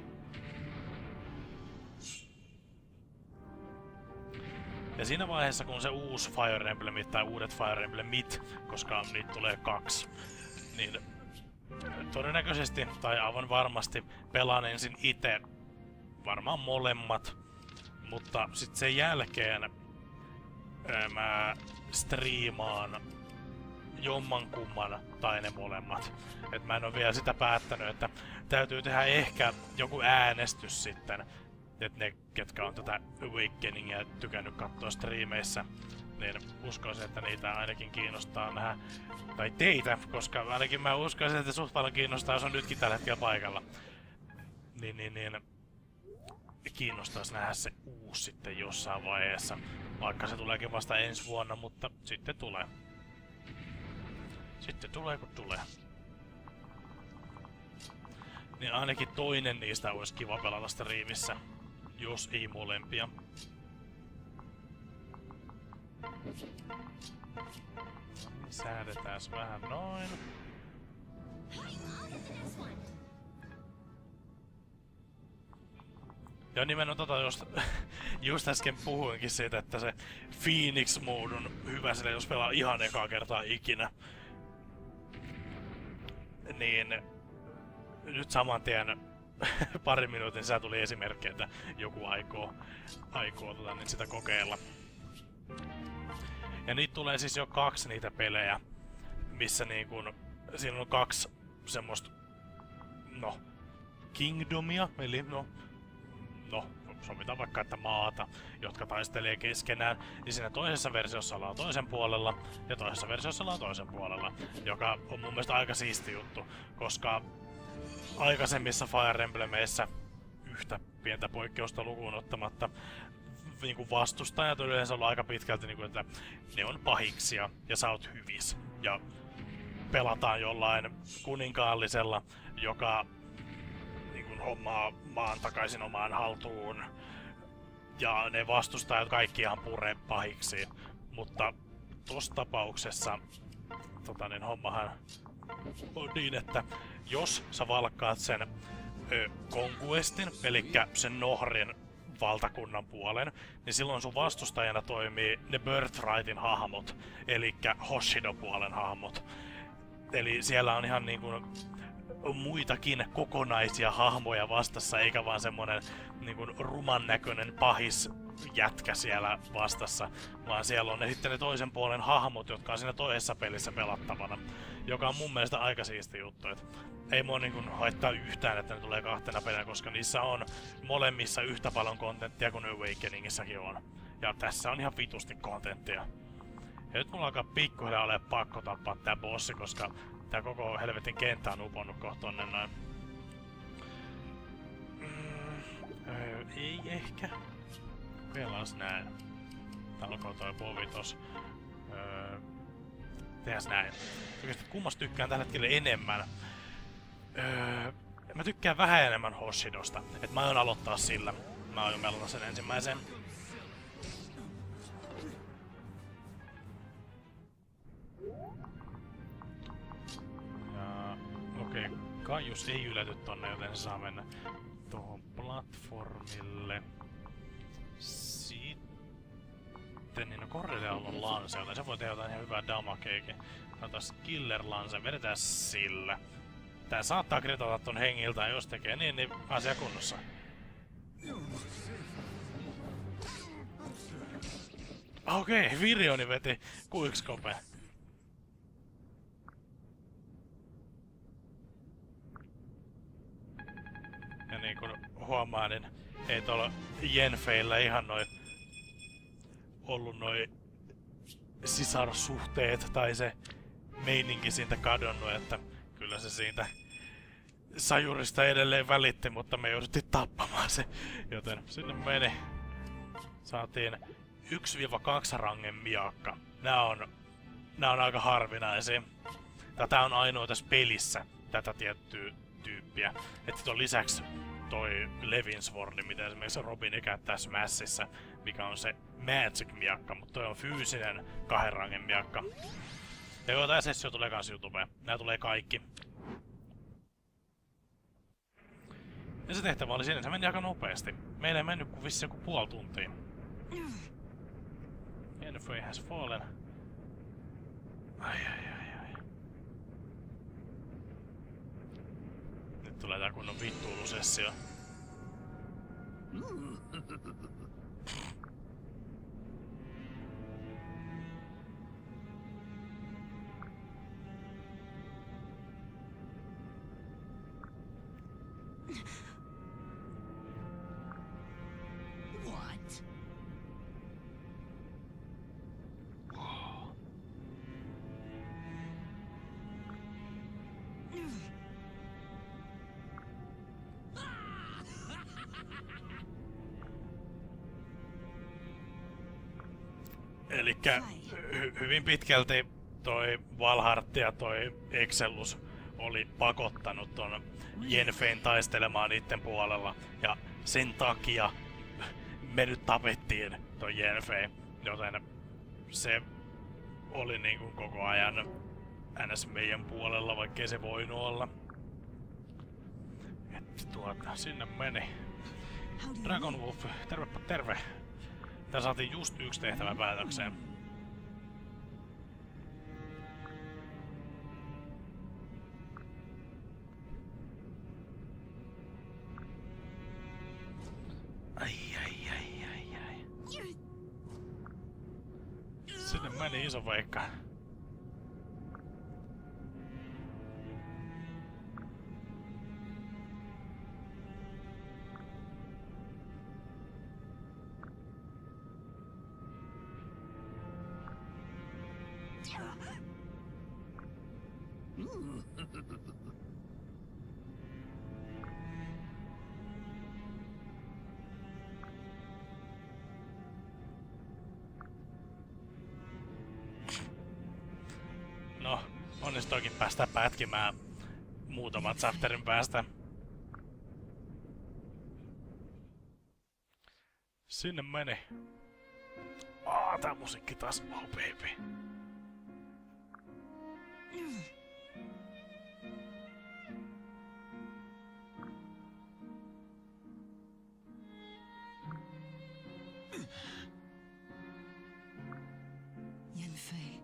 Ja siinä vaiheessa, kun se uusi Fire Emblem tai uudet Fire Emblemit, koska niitä tulee kaksi, niin todennäköisesti tai aivan varmasti pelaan ensin itse varmaan molemmat, mutta sitten sen jälkeen ää, mä striimaan jommankumman tai ne molemmat. Et mä en ole vielä sitä päättänyt, että täytyy tehdä ehkä joku äänestys sitten. Että ne, ketkä on tätä Awakeningia tykännyt katsoa striimeissä, niin uskoisin, että niitä ainakin kiinnostaa nähdä, tai teitä, koska ainakin mä uskoisin, että suht paljon kiinnostaa, jos on nytkin tällä hetkellä paikalla. Niin, niin, niin kiinnostaisi nähdä se uusi sitten jossain vaiheessa, vaikka se tuleekin vasta ensi vuonna, mutta sitten tulee. Sitten tulee kun tulee. Niin ainakin toinen niistä olisi kiva pelata striimissä, jos ei molempia. Säädetään vähän noin. Ja nimenomaan tota just, just äsken puhuinkin siitä, että se Phoenix-mood on hyvä sille, jos pelaa ihan ekaa kertaa ikinä. Niin nyt saman tien parin minuutin sisään tuli esimerkki, että joku aikoo, aikoo tota, niin sitä kokeilla. Ja niitä tulee siis jo kaksi niitä pelejä, missä niin kun, siinä on kaksi semmoista, no, kingdomia, eli no, no, sovitaan vaikka, että maata, jotka taistelee keskenään, niin siinä toisessa versiossa ollaan toisen puolella, ja toisessa versiossa ollaan toisen puolella, joka on mun mielestä aika siisti juttu, koska aikaisemmissa Fire Emblemeissä yhtä pientä poikkeusta lukuun ottamatta niin vastustajat on yleensä ollut aika pitkälti, niin kuin, että ne on pahiksia ja sä oot hyvis. Ja pelataan jollain kuninkaallisella, joka niin kuin, hommaa maan takaisin omaan haltuun. Ja ne vastustajat kaikki ihan puree pahiksi. Mutta tossa tapauksessa tota, niin, hommahan on niin, että jos sä valkkaat sen ö, Conquestin, eli sen Nohrin valtakunnan puolen, niin silloin sun vastustajana toimii ne Birthrightin hahmot, eli Hoshido-puolen hahmot. Eli siellä on ihan niinku muitakin kokonaisia hahmoja vastassa, eikä vaan semmonen niinku ruman näköinen pahis jätkä siellä vastassa, vaan siellä on ne sitten ne toisen puolen hahmot, jotka on siinä toisessa pelissä pelattavana, joka on mun mielestä aika siisti juttu. Et ei mua niin haittaa yhtään, että ne tulee kahtena pelinä, koska niissä on molemmissa yhtä paljon kontenttia kuin Awakeningissakin on. Ja tässä on ihan vitusti kontenttia. Ja nyt mulla alkaa pikkuhiljaa ole pakko tappaa tää bossi, koska tää koko helvetin kenttä on uponnut kohta tonne noin. Mm, öö, ei ehkä. Pelas näin. Talkoo toi povi tos. Öö, tehäs näin. Oikeesti kummasta tykkään tällä hetkellä enemmän. Öö, mä tykkään vähän enemmän Hoshidosta. Et mä aion aloittaa sillä. Mä aion melata sen ensimmäisen. Ja okei, okay. Kaius ei ylety tonne, joten se saa mennä tuohon platformille. Sitten niin no Corellialla on lanse, joten se voi tehdä jotain ihan hyvää damakeekin. Otas Killer Lance, vedetään sillä. Tää saattaa kritata ton hengiltä, jos tekee niin, niin asia kunnossa. Okei, okay, Virioni veti Quickscope. Ja niin kun huomaa, niin ei tuolla Yenfeillä ihan noin ollut noi sisarsuhteet tai se meininki siitä kadonnut, että kyllä se siitä Sajurista edelleen välitti, mutta me jouduttiin tappamaan se, joten sinne meni. Saatiin yksi kaksi rangen miakka. Nää on, nää on aika harvinaisia. Tätä on ainoa tässä pelissä, tätä tiettyä tyyppiä. Että on lisäksi toi Levinswordi, mitä esimerkiksi Robin käyttää Smashissa, mikä on se Magic-miakka, mutta toi on fyysinen kahden rangen miakka. Ja joo, tää sessio tulee kans YouTubeen. Nää tulee kaikki. Ja se tehtävä oli siinä, se meni aika nopeasti. Meillä ei mennyt kuin vissi joku puoli tuntia. Yenfei has fallen. Ai ai ai ai. Nyt tulee tää kunnon vittuilusessio. What? Elikkä hy hyvin pitkälti toi Valhart ja toi Excellus oli pakottanut ton Yenfein taistelemaan niitten puolella. Ja sen takia me nyt tapettiin toi Yenfei, joten se oli niinku koko ajan ns meidän puolella, vaikkei se voinut olla. Että tuota, sinne meni. Dragon Wolf, tervepä terve. Tää saatiin just yksi tehtävä päätökseen. Ai ai ai ai ai. Sinne meni iso veikka. No, onnistuikin päästä pätkimään muutaman chapterin päästä. Sinne meni. Aa, tää musiikki taas. Oh baby. Yenfei.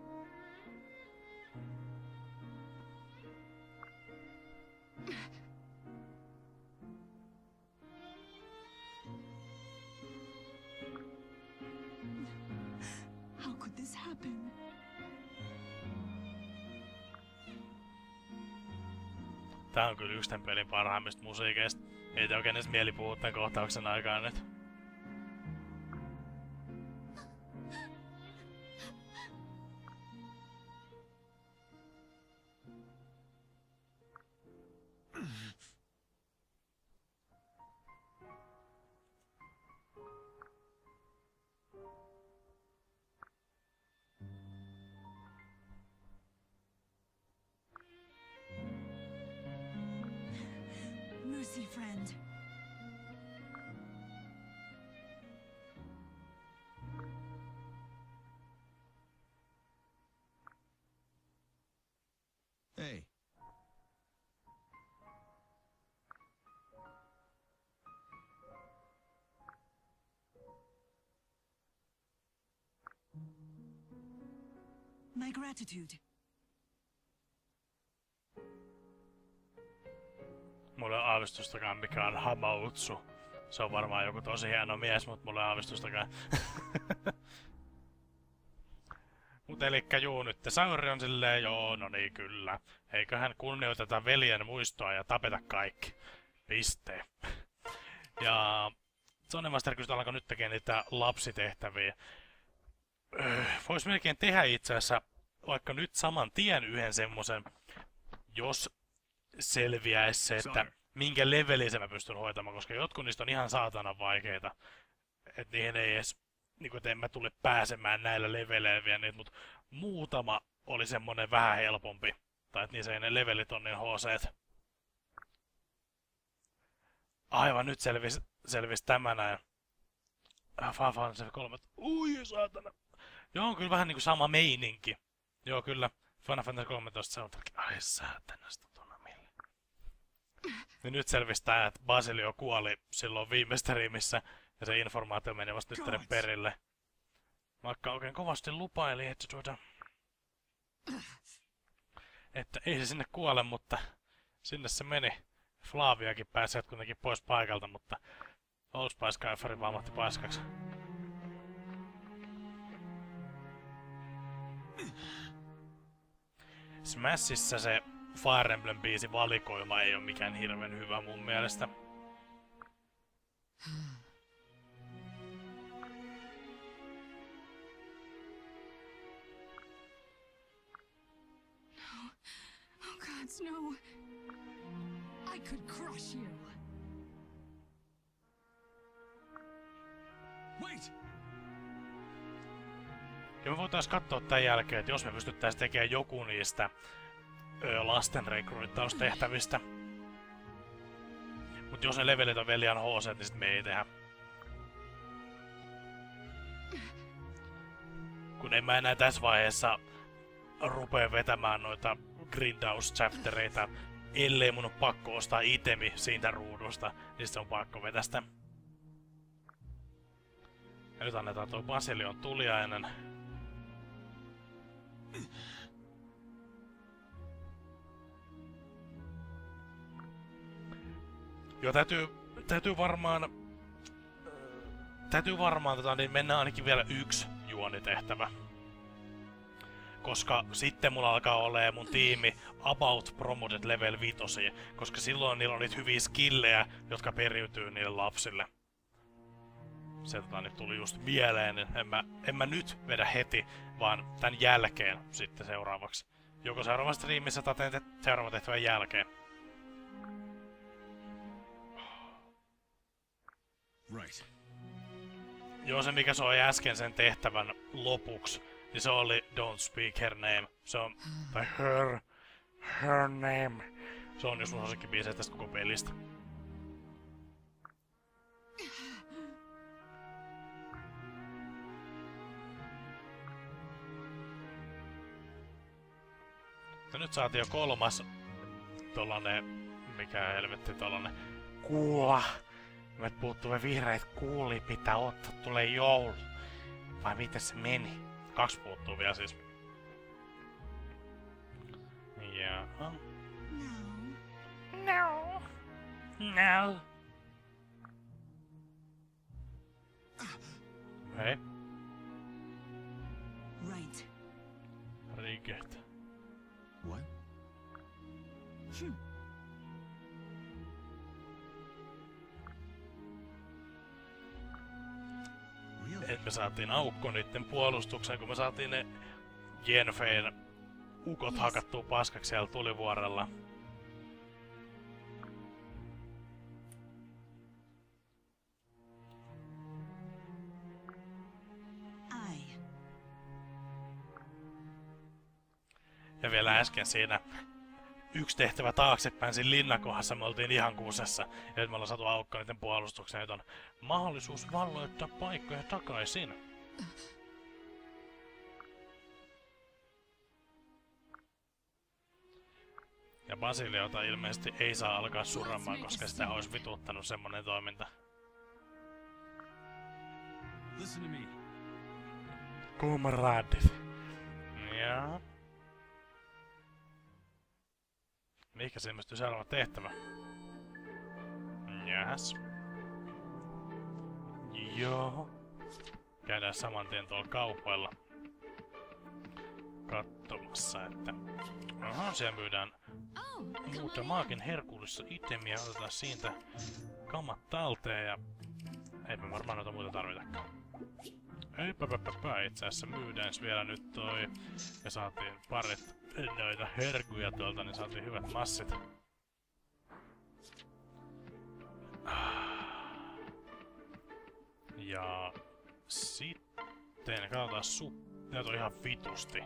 tää on kyllä yksi tämän pelin parhaimmista musiikeista. Ei te oikein edes mieli puhua tän kohtauksen aikaan nyt. Mercy, friend. Hey. My gratitude. Mulla ei ole aavistustakaan mikä on Hamautsu. Se on varmaan joku tosi hieno mies, mutta mulla ei ole aavistustakaan. Mut elikkä juu, nyt Sauri on silleen, joo, no niin kyllä. Eiköhän kunnioiteta veljen muistoa ja tapeta kaikki. Piste. Ja Sonny Master kyllä alkaa nyt tekemään niitä lapsitehtäviä. Öö, vois melkein tehdä itse asiassa vaikka nyt saman tien yhden semmosen, jos selviäisi se, että minkä levelin mä pystyn hoitamaan, koska jotkut niistä on ihan saatanan vaikeita. Että niihin ei edes, niin kuin, en mä tule pääsemään näillä leveleillä vielä niitä, mutta muutama oli semmonen vähän helpompi. Tai että niissä ei ne levelit on niin hooseet. Aivan nyt selvis, selvis tämä näin. Final Fantasy kolme. Ui saatana. Joo, on kyllä vähän niinku sama meininki. Joo, kyllä. Final Fantasy kolmetoista soundtrack. Ai saatana, sitä tuona mille. Ja nyt selvistää, että Basilio kuoli silloin viimeistä riimissä. Ja se informaatio meni vasta tyttären perille. Vaikka oikein kovasti lupaili, että tuota... Että ei se sinne kuole, mutta sinne se meni. Flaviakin pääsi kuitenkin pois paikalta, mutta Old Spice Kaifari vaamahti paiskaksi. Smashissa se Fire Emblem biisi valikoima ei ole mikään hirveän hyvä mun mielestä. No. Oh gods, no. I could crush you. Wait! Ja me voitais katsoa tän jälkeen, että jos me pystyttäis tekemään joku niistä ö, lasten rekryttaustehtävistä. Mut jos ne levelit on vielä liian hooseet, niin sit me ei tehdä. Kun en mä enää tässä vaiheessa rupee vetämään noita grindaus-chaptereita, ellei mun on pakko ostaa itemi siitä ruudusta, niin se on pakko vetästä. Ja nyt annetaan tuo Basilion tuliainen. Joo, täytyy, täytyy varmaan... Täytyy varmaan tota, niin mennä ainakin vielä yksi juonitehtävä. Koska sitten mulla alkaa olemaan mun tiimi about promoted level viisi, koska silloin niillä on niitä hyviä skillejä, jotka periytyy niille lapsille. Se tota, nyt tuli just mieleen, niin en mä, en mä nyt vedä heti, vaan tän jälkeen sitten seuraavaksi. Joko seuraavassa striimissä tai te seuraavan tehtävän jälkeen. Right. Joo, se mikä soi äsken sen tehtävän lopuksi, niin se oli Don't Speak Her Name. Se on, tai Her, Her Name. Se on just mun suosikkibiisejä tästä koko pelistä. Ja nyt saatiin jo kolmas tollanen, mikä helvetti tollanen, kuula. Meiltä puuttuu vihreät kuuli, pitää ottaa, tulee joulu. Vai miten se meni? Kaksi puuttuu vielä siis. Jaha. No. No. No. Hei. Right. Riget. What? Hmm. että me saatiin aukko niitten puolustukseen, kun me saatiin ne Yenfein ukot Yes. hakattua paskaksi siellä tulivuorella. I. Ja vielä äsken siinä yksi tehtävä taaksepäin siinä linnakohdassa me oltiin ihan kuusessa. Ja nyt me ollaan saatu aukko niiden puolustukseen, että on mahdollisuus valloittaa paikkoja takaisin. Ja Basiliota ilmeisesti ei saa alkaa surramaan, koska sitä olisi vituttanut semmonen toiminta. Listen to me. Kumradit. Jaa. Mihinkä se ilmestyy seuraava tehtävä? Jäs. Joo. Käydään saman tien tuolla kaupoilla katsomassa, että... Aha, siellä myydään Oh, come muutamaakin herkullista itemiä. Otetaan siitä kamat talteen ja... Eipä varmaan noita muita tarvitakaan. Eipäpäpäpä, itse asiassa myydään vielä nyt toi. Ja saatiin parit noita herkuja tuolta, niin saatiin hyvät massit. Ja sitten katsotaan sup... Näitä on ihan vitusti.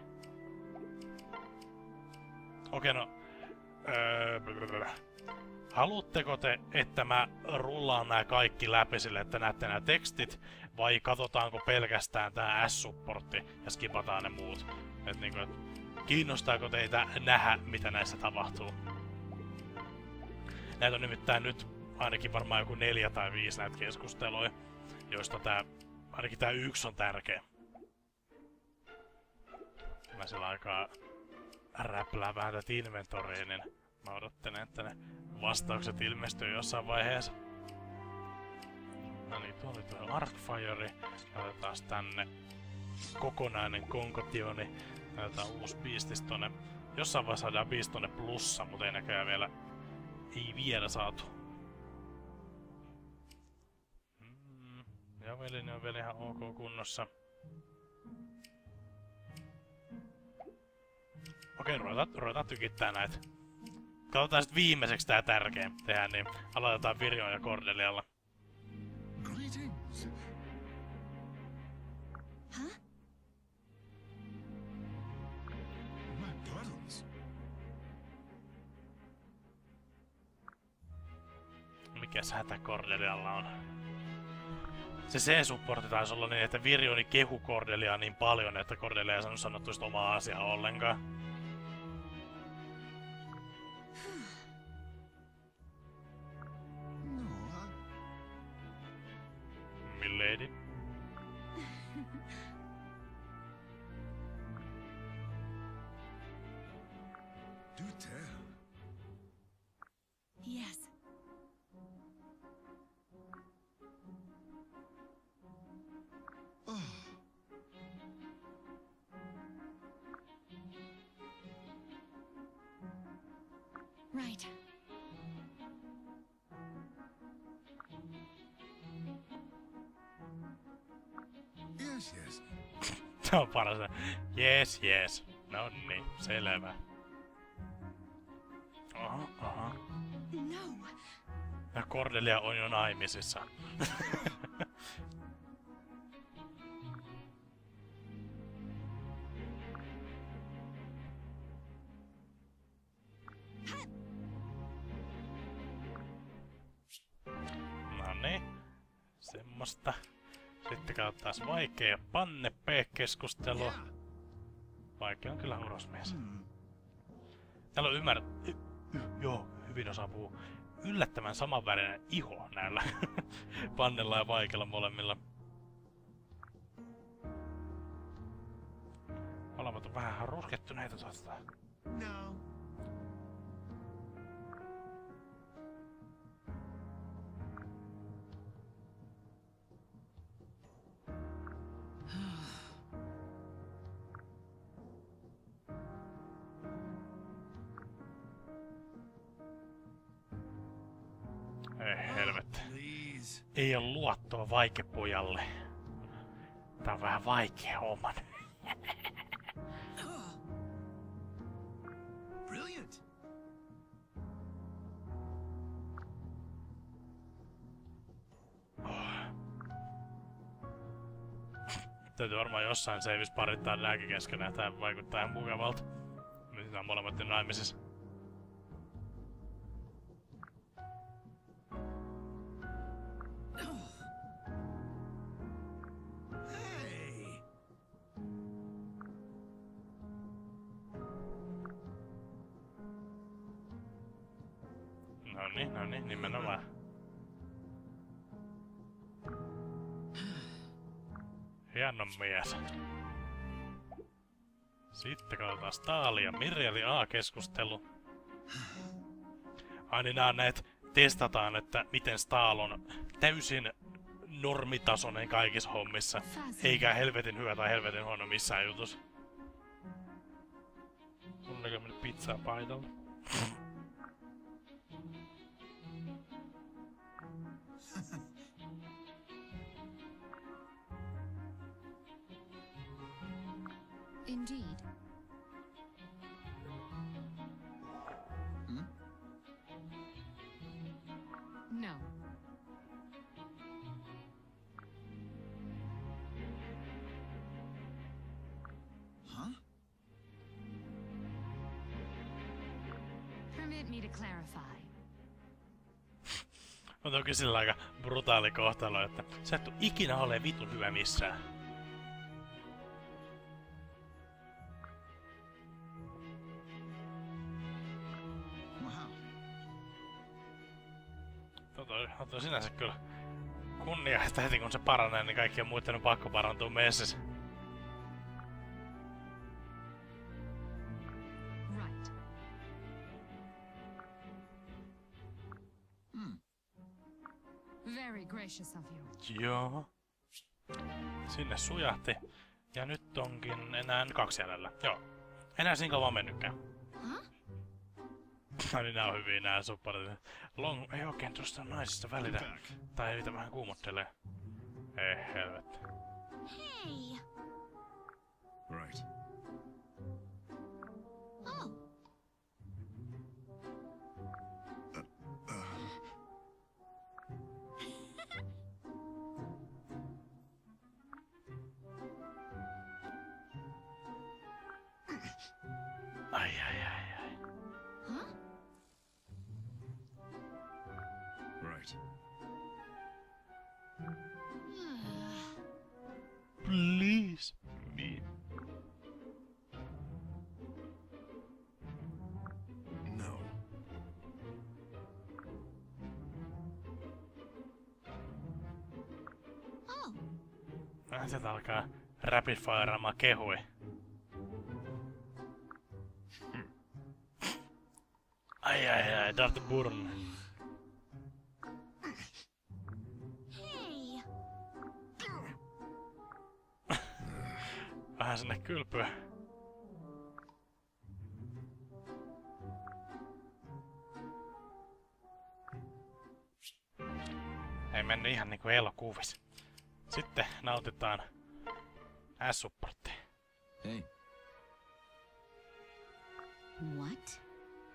Okei, no... Öö, blablabla. Haluatteko te, että mä rullaan nää kaikki läpi sille, että näette nämä tekstit, vai katsotaanko pelkästään tää S-supportti ja skipataan ne muut? Et niinku, et kiinnostaako teitä nähdä, mitä näissä tapahtuu? Näitä on nimittäin nyt ainakin varmaan joku neljä tai viisi näitä keskusteluja, joista tää, ainakin tää yksi on tärkeä. Mä sillä aikaa räplää vähän tätä inventoriin, niin mä odottelen, että ne vastaukset ilmestyy jossain vaiheessa. No niin, tuolla oli tuo Arcfire. Otetaan tänne kokonainen konkotioni. Otetaan uusi biistis tonne. Jossain vaiheessa saadaan biisi tonne plussa, mutta ei näköjään vielä, ei vielä saatu. Mm, ja velini on vielä ihan ok kunnossa. Okei, ruvetaan, ruvetaan tykittää näitä. Katsotaan sit viimeiseksi tää tärkeä tehdä, niin aloitetaan Virion ja Cordelialla. Greetings. Huh? My puddles. Mikäs hätä Cordelialla on? Se C-supportti taisi olla niin, että Virioni kehu Cordeliaa niin paljon, että Cordelia ei saanut sanottu sitä omaa asiaa ollenkaan. No, I... Milady. Do tell. Yes. Oh, Right. yes, yes. Se on paras. Jees, jees. No niin, selvä. Aha, aha. No. Ja Cordelia on jo naimisissa. No niin. Semmosta. Sitten katsotaan vaikea panne P-keskustelua. Yeah. Vaikea on kyllä urosmies. Hmm. Täällä on ymmärrä... Y- y- joo, hyvin osaa puhua. Yllättävän samanvärinen iho näillä pannella ja vaikealla molemmilla. Molemmat on vähän ruskettuneita tosta. No. Ei helvetti. Please. Ei oo luottoa vaikepojalle. Tää on vähän vaikea homma. Brilliant. Täytyy varmaan jossain seivis parittaa nääkin keskenään. Tää vaikuttaa ihan mukavalta. Me siinä on molemmat jo naimisissa. Hey. No niin, no niin, nimenomaan. Hieno mies. Sitten katsotaan Staali ja Mirieli A-keskustelu. Ai niin nää näet testataan, että miten Staal on täysin normitasoinen kaikissa hommissa. Eikä helvetin hyvä tai helvetin huono missään jutussa. Tunneko mennyt pizzaa paikalle? Indeed. Hmm? No. Huh? Permit me to clarify. On toki sillä aika brutaali kohtalo, että sä et tuu ikinä ole vitun hyvä missään. Wow. Toto on sinänsä kyllä kunnia, että heti kun se paranee, niin kaikkien muiden on pakko parantua messissä. Right. Hmm. Very gracious of you. Joo. Sinne sujahti. Ja nyt onkin enää kaksi jäljellä. Joo. Enää siinä kauan mennytkään. Huh? No niin nää on hyviä nää supparit. Long ei oikein tuosta naisista välitä. Back. Tai niitä vähän kuumottelee. Ei helvetti. Hey. Right. Oh. Ai ai ai ai. Huh? Right. Please me. No. Oh. Vähän sieltä alkaa rapid firaamaan kehui. Ai ai ai, Darth Burn. Hey. Vähän sinne kylpyä. Ei mennyt ihan niinku elokuvissa. Sitten nautitaan S-supporttia. Hey. What?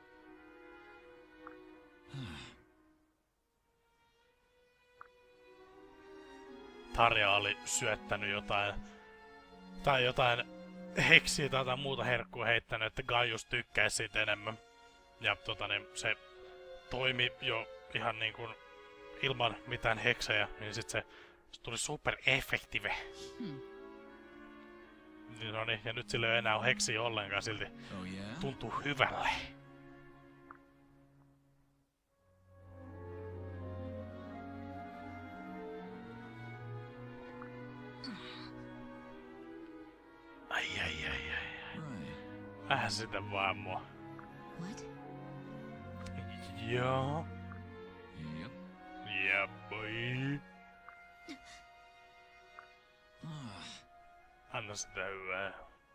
Tarja oli syöttänyt jotain, tai jotain heksiä tai jotain muuta herkkua heittänyt, että Gaius tykkäisi siitä enemmän. Ja tota niin, se toimi jo ihan niin kuin ilman mitään heksejä, niin sit se, se tuli super effektive. Hmm. No niin, ja nyt sillä ei enää ole heksiä ollenkaan, silti Oh yeah? tuntuu hyvälle. Ai ai ai ai ai. Right. Vähän sitä vaan mua. What? Joo. Yep. Yeah boy. Ah. Anna sitä hyvää.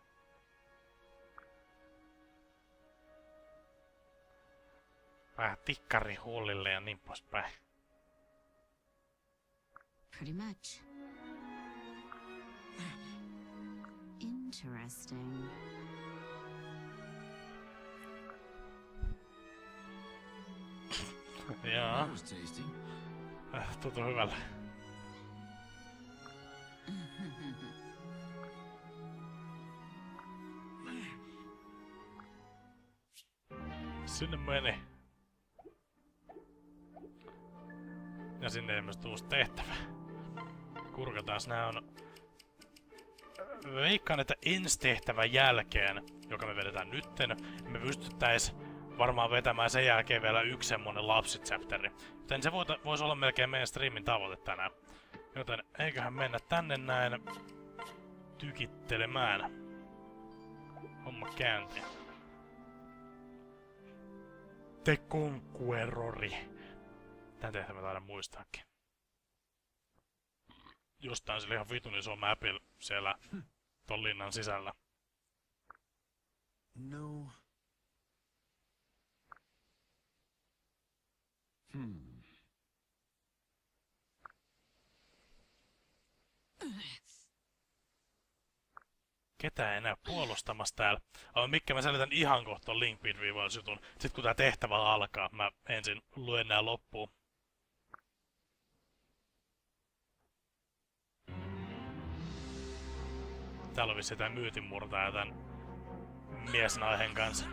Vähän tikkari huolille ja niin poispäin. Pretty much. Interesting. Jaa. That was tasty. Äh, tuntuu hyvälle. Sinne meni. Ja sinne ilmestyy uusi tehtävä. Kurkataas nää on... Veikkaan, että ensi tehtävän jälkeen, joka me vedetään nytten, me pystyttäis varmaan vetämään sen jälkeen vielä yksi semmonen lapsichapteri. Joten se voisi olla melkein meidän streamin tavoite tänään. Joten eiköhän mennä tänne näin tykittelemään. Homma käyntiin. The Conquerori. Tän tehtävä taida muistaakin. Jostain sillä ihan vitun iso mapil siellä ton linnan sisällä. No. Hmm. Ketään ei enää puolustamassa täällä. Oh, Mikke, mä selitän ihan kohta ton link between jutun. Sit kun tää tehtävä alkaa, mä ensin luen nää loppuun. Täällä on vissi tää myytinmurtaja tän miesnaihen kanssa.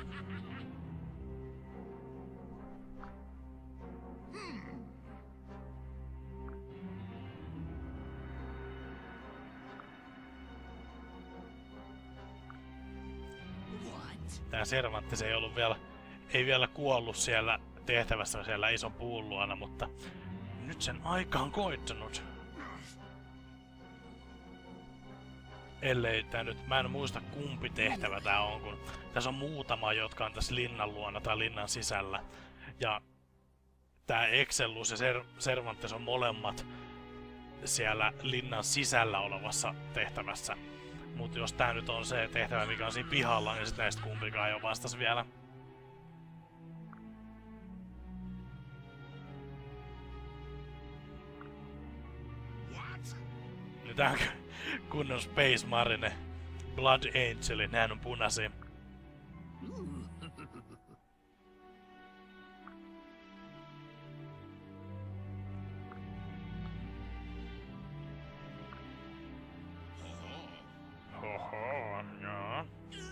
Tää Servantti se ei ollut vielä, ei vielä kuollut siellä tehtävässä siellä ison puun luona, mutta nyt sen aika on koittanut. Ellei tää nyt, mä en muista kumpi tehtävä tää on, kun tässä on muutama, jotka on tässä linnan luona tai linnan sisällä. Ja tää Excellus ja Ser Servantes on molemmat siellä linnan sisällä olevassa tehtävässä. Mut jos tää nyt on se tehtävä, mikä on siinä pihalla, niin sit näistä kumpikaan ei oo vastas vielä. Nyt tää on kunnon Space Marine. Blood Angel, nehän on punaisia. Oho, joo.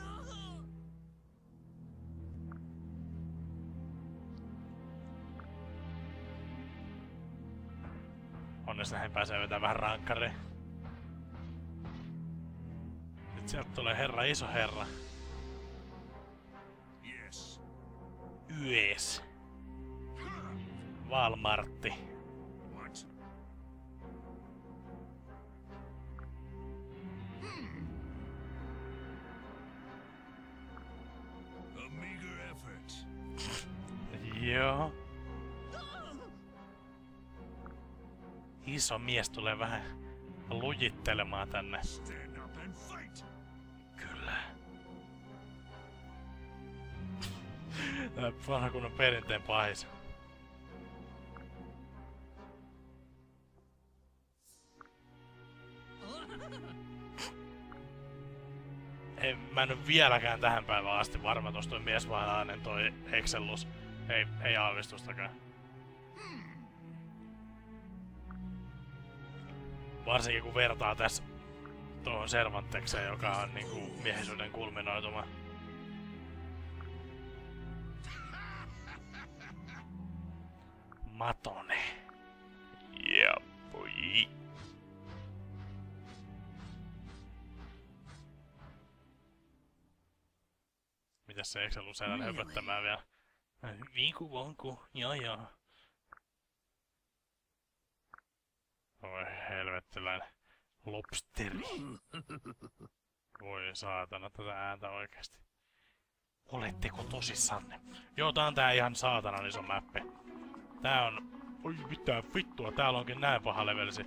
Onneksi näin pääsee vetämään vähän rankkaria. Nyt sieltä tulee herra, iso herra. Yes. Yes. Valmartti. What? A meager effort. Joo. Iso mies tulee vähän lujittelemaan tänne. Stand up and fight. Kyllä. Tää vanha kunnon perinteen pahis. Ei, mä en oo vieläkään tähän päivään asti varma, tossa toi miesvaalainen toi Excellus. Ei, ei aavistustakaan. Varsinkin kun vertaa tässä tuohon Servantekseen, joka on niinku miehisyyden kulminoituma. Matone. Ja poji. Mitäs se Excellus elän höpöttämään vielä? Viinku vonku, joo joo. Oi helvettiläinen lobsteri. Voi saatana tätä ääntä oikeesti. Oletteko tosissanne? Joo, tää on tää ihan saatanan iso mäppi. Tää on... Oi mitä vittua, täällä onkin näin paha levelisi.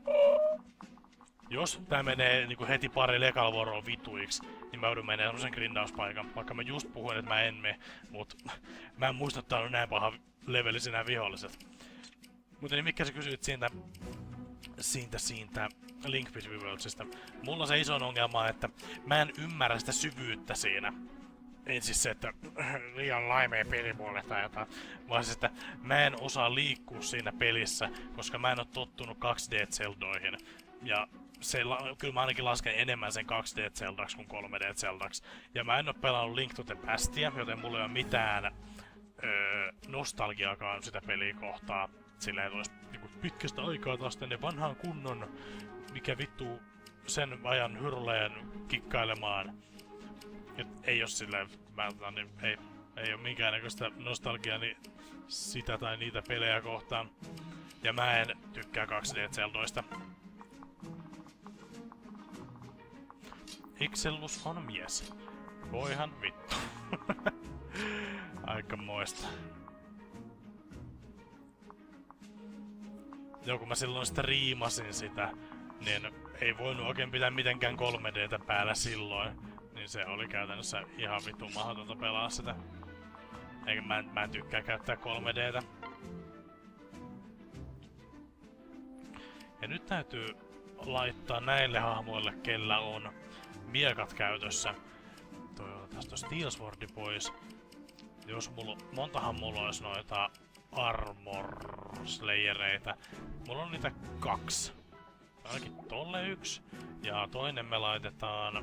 Jos tää menee niinku heti pari lekalla vuoroa vituiksi, niin mä joudun menee semmosen grindauspaikan. Vaikka mä just puhuin, että mä en mene, mut mä en muista, että tää on näin paha levelisi nää viholliset. Mutta niin mikä sä kysyit siitä siitä, siitä Link Between Worldsista. Mulla on se iso ongelma, että mä en ymmärrä sitä syvyyttä siinä. Ei siis se, että liian laimea pelipuoli tai jotain, vaan siis, että mä en osaa liikkua siinä pelissä, koska mä en oo tottunut kaksi D-Zeldoihin. Ja se, kyllä mä ainakin lasken enemmän sen kaksi D-Zeldaksi kuin kolme D-Zeldaksi. Ja mä en oo pelannut Link to the Pastia, joten mulla ei ole mitään öö, nostalgiaakaan sitä peliä kohtaa. Silleen olisi niinku pitkästä aikaa taas tänne vanhaan kunnon, mikä vittu sen ajan hyrleen kikkailemaan. Et ei oo silleen, mä, no, niin, ei, ei oo minkäännäköistä nostalgiaa niin sitä tai niitä pelejä kohtaan. Ja mä en tykkää kaksi D-Zeldoista. Ixellus on mies. Voihan vittu. Aika moista. Joo, kun mä silloin sitä riimasin sitä, niin ei voinut oikein pitää mitenkään kolme D:tä päällä silloin. Niin se oli käytännössä ihan vittu mahdotonta pelaa sitä. Eikä mä, mä en tykkää käyttää kolme D:tä. Ja nyt täytyy laittaa näille hahmoille, kellä on miekat käytössä. Toi otetaan toi Steel Swordi pois. Jos mulla, montahan mulla olisi noita Armor Slayereita. Mulla on niitä kaksi. Ainakin tolle yksi. Ja toinen me laitetaan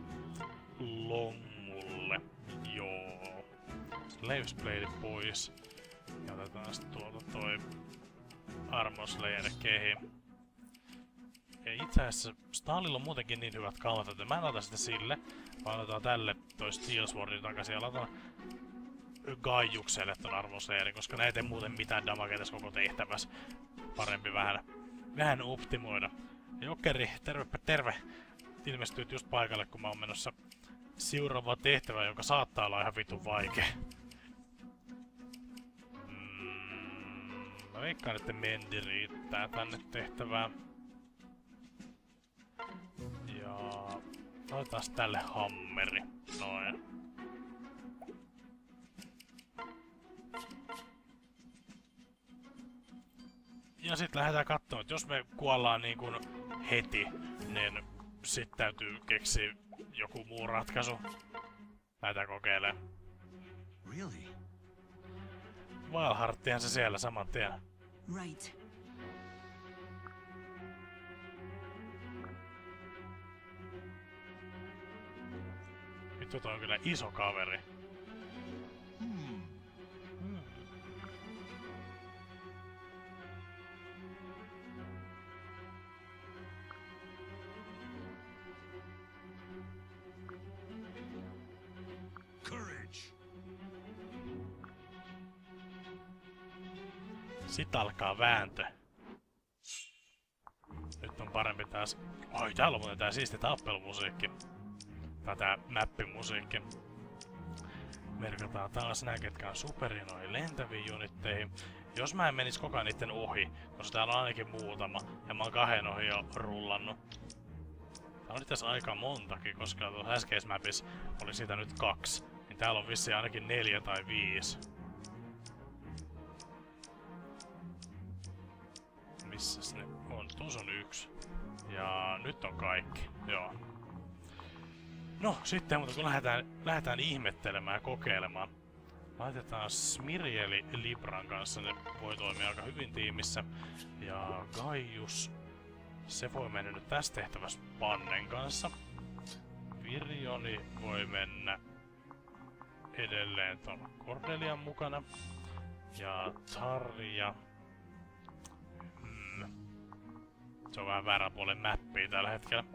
Longulle. Joo. Slaves Blade pois. Ja otetaan sit tuolta toi Armor Slayer kehi. Ja itse asiassa Stahlilla on muutenkin niin hyvät kaumat, että mä en laita sitä sille, vaan otetaan tälle toi Steel Swordin takaisin ja laitan Gaiukselle ton Armor Slayerin, koska näitä ei muuten mitään damagea tässä koko tehtävässä. Parempi vähän, vähän optimoida. Jokeri, tervepä terve! Ilmestyit just paikalle, kun mä oon menossa seuraavaan tehtävään, joka saattaa olla ihan vitun vaikea. Mm, mä veikkaan, että Mendi riittää tänne tehtävään. Ja laitetaan tälle hammeri. Noin. Ja sit lähdetään katsomaan, että jos me kuollaan niin kuin heti, niin sit täytyy keksiä joku muu ratkaisu. Lähdetään kokeilemaan. Really? Valharttihan se siellä saman tien. Right. Vittu, toi on kyllä iso kaveri. Hmm. Hmm. Courage. Sit alkaa vääntö. Nyt on parempi taas. Oi, täällä on muuten tää siisti tappelumusiikki. Tai tää mappimusiikki. Merkataan taas nää, ketkä on superi noihin lentäviin unitteihin. Jos mä en menis koko ajan niitten ohi, koska täällä on ainakin muutama, ja mä oon kahden ohi jo rullannut. Tää on itse asiassa aika montakin, koska tuossa äskeisessä mapissa oli siitä nyt kaksi. Niin täällä on vissiin ainakin neljä tai viisi. Missäs ne on? Tuossa on yksi. Ja nyt on kaikki. Joo. No, sitten mutta kun lähdetään, lähdetään ihmettelemään ja kokeilemaan. Laitetaan Smirieli Libran kanssa, ne voi toimia aika hyvin tiimissä. Ja Gaius, se voi mennä nyt tässä tehtävässä Pannen kanssa. Virioni voi mennä edelleen ton Cordelian mukana. Ja Tarja... Hmm. Se on vähän väärä puolen mappia tällä hetkellä.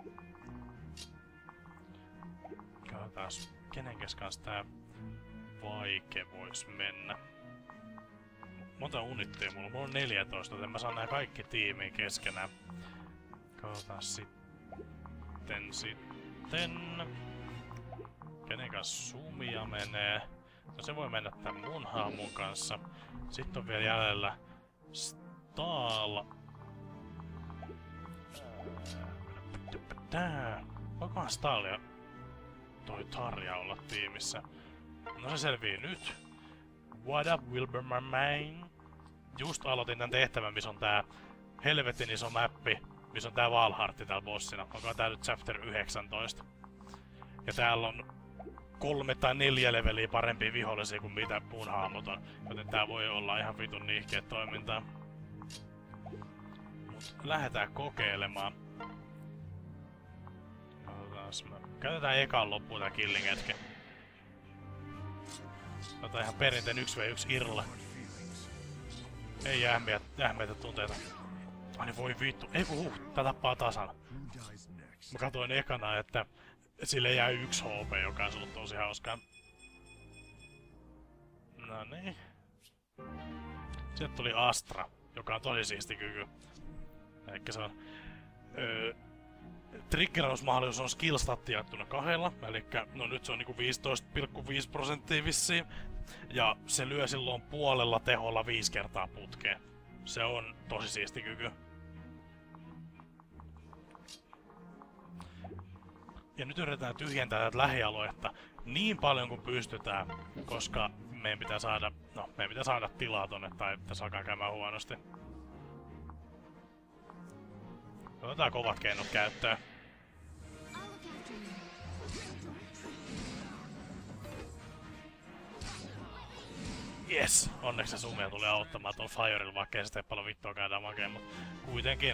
Katsotaan, kenen kanssa tää vaike vois mennä. Monta unittia mulla? Mulla on neljätoista, joten mä saan nää kaikki tiimiin keskenään. Katsotaan sitten, sitten... Kenen kanssa Sumia menee? No se voi mennä tän mun haamun kanssa. Sitten on vielä jäljellä Staal. Tää. Voikohan Staalia toi Tarja olla tiimissä? No se selvii nyt. What up, Wilbur, my man? Just aloitin tän tehtävän, missä on tää helvetin iso mäppi, missä on tää Valhartti täällä bossina. Onko tää nyt chapter yhdeksäntoista. Ja täällä on kolme tai neljä leveliä parempia vihollisia kuin mitä muun hahmot on. Joten tää voi olla ihan vitun niihkeet toimintaa. Mut lähdetään kokeilemaan. Käytetään ekaan loppuun tää killing hetken. Otetaan ihan perinteen yksi vastaan yksi irla. Ei jähmeitä, jähmeitä tunteita. Ai niin voi vittu. Ei kun huh, tää tappaa tasan. Mä katsoin ekana, että sille jäi yksi H P, joka on ollut tosi hauskaa. No niin. Sieltä tuli Astra, joka on tosi siisti kyky. Elikkä se on... Öö, Triggerausmahdollisuus on skillstat jaettuna kahdella, eli no nyt se on niinku viisitoista pilkku viisi prosenttia vissiin. Ja se lyö silloin puolella teholla viisi kertaa putkeen. Se on tosi siisti kyky. Ja nyt yritetään tyhjentää tätä lähialuetta niin paljon kuin pystytään, koska meidän pitää saada, no, meidän pitää saada tilaa tonne, tai tässä alkaa käymään huonosti. Otetaan kovat keinot käyttöön. Yes! Onneksi se Sumia tuli auttamaan tuolla Firella, vaikka ei sitä paljon vittua käydään makeen, mutta kuitenkin.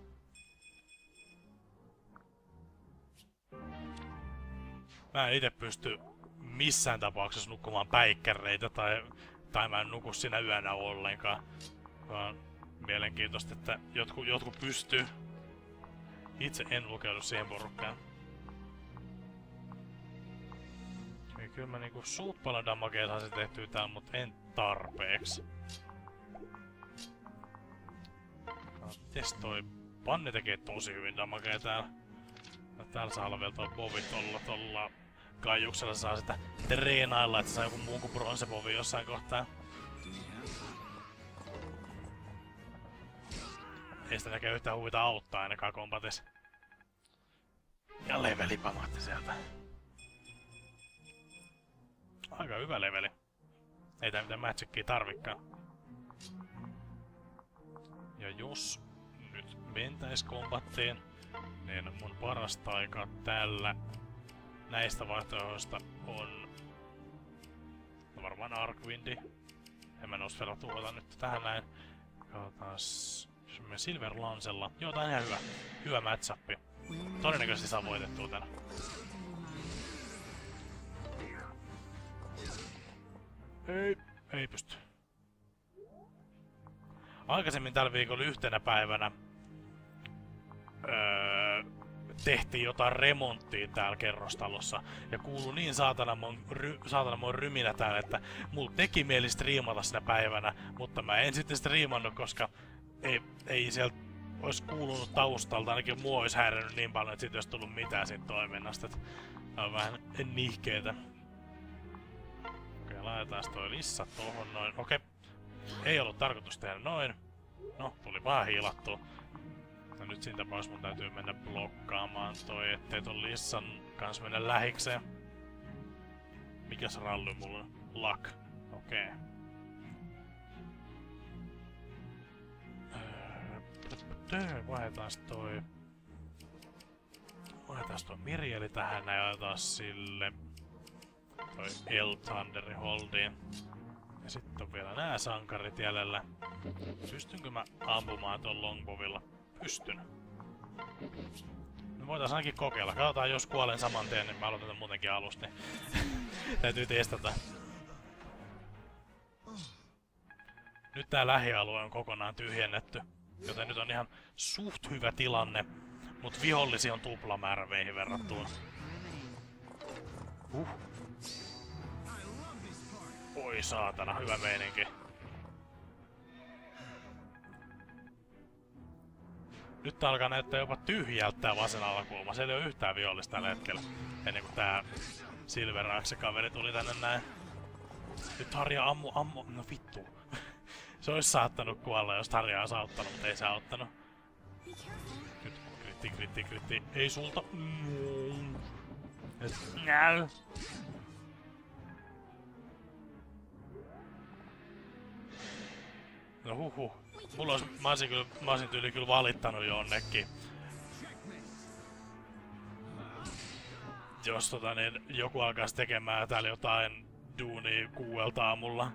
Mä en ite pysty missään tapauksessa nukkumaan päikkäreitä tai, tai mä en nuku siinä yönä ollenkaan. Vaan mielenkiintoista, että jotkut, jotkut pystyy. Itse en lukeudu siihen porukkaan. Eli kyllä mä niinku suut paljon damagea saisin tehtyä täällä, mut en tarpeeksi. No, mites toi Panni tekee tosi hyvin damagea täällä. No, täällä saa olla vielä toi bovi tolla tolla kaijuksella saa sitä treenailla, että saa joku muun kuin bronsebovi jossain kohtaa. Ei sitä näkee yhtään huvita auttaa ainakaan kombatissa. Ja leveli pamahti sieltä. Aika hyvä leveli. Ei tää mitään magicia tarvikaan. Ja jos nyt mentäis kombattiin, niin mun parasta aikaa tällä näistä vaihtoehdoista on no varmaan Arkwindi. En mä Nosfera tuhota nyt tähän näin. Katsotaas Silver Lancella. Joo, tää on ihan hyvä. Hyvä match-up. Todennäköisesti saa voitettua tän. Ei, ei pysty. Aikaisemmin tällä viikolla yhtenä päivänä öö, tehtiin jotain remonttia täällä kerrostalossa. Ja kuului niin saatana mon, ry, saatana mon ryminä täällä, että mulla teki mieli striimata sitä päivänä, mutta mä en sitten striimannut, koska ei, ei sieltä olisi kuulunut taustalta, ainakin mua olisi häirinnyt niin paljon, että siitä olisi tullut mitään siitä toiminnasta. Että on vähän nihkeetä. Okei, laitetaan toi lissa tohon noin. Okei. Ei ollut tarkoitus tehdä noin. No, tuli vaan hiilattua. No nyt siinä tapauksessa mun täytyy mennä blokkaamaan toi, ettei ton lissan kans mennä lähikseen. Mikäs ralli mulla on? Luck. Okei. Öö, vaihdetaan toi... Vaihdetaan toi Mirieli tähän ja otetaan sille... Toi El-Thunderin holdiin. Ja sitten on vielä nää sankarit jäljellä. Pystynkö mä ampumaan ton longbowilla? Pystyn. Me voitais ainakin kokeilla. Katsotaan, jos kuolen saman tien, niin mä aloitan muutenkin alusta. Niin täytyy testata. Nyt tää lähialue on kokonaan tyhjennetty. Joten nyt on ihan suht hyvä tilanne. Mut vihollisia on tuplamäärä meihin verrattuna. Huh. Oi saatana, hyvä meininki. Nyt tää alkaa näyttää jopa tyhjältä tää vasen alakulma. Siellä ei oo yhtään vihollista tällä hetkellä. Ennen kuin tää Silver Axe-kaveri tuli tänne näin. Nyt Harja ammu, ammu... No vittu. Se ois saattanut kuolla, jos Harja ois auttanut, mutta ei se auttanut. Nyt kritti, kritti, kritti. Ei sulta... Nyt näy. No huhhuh. Mulla ois, mä olisin kyllä, mä olisin tyyli kyllä valittanut jonnekin. Jos tota niin, joku alkaisi tekemään täällä jotain duunia kuuelta aamulla.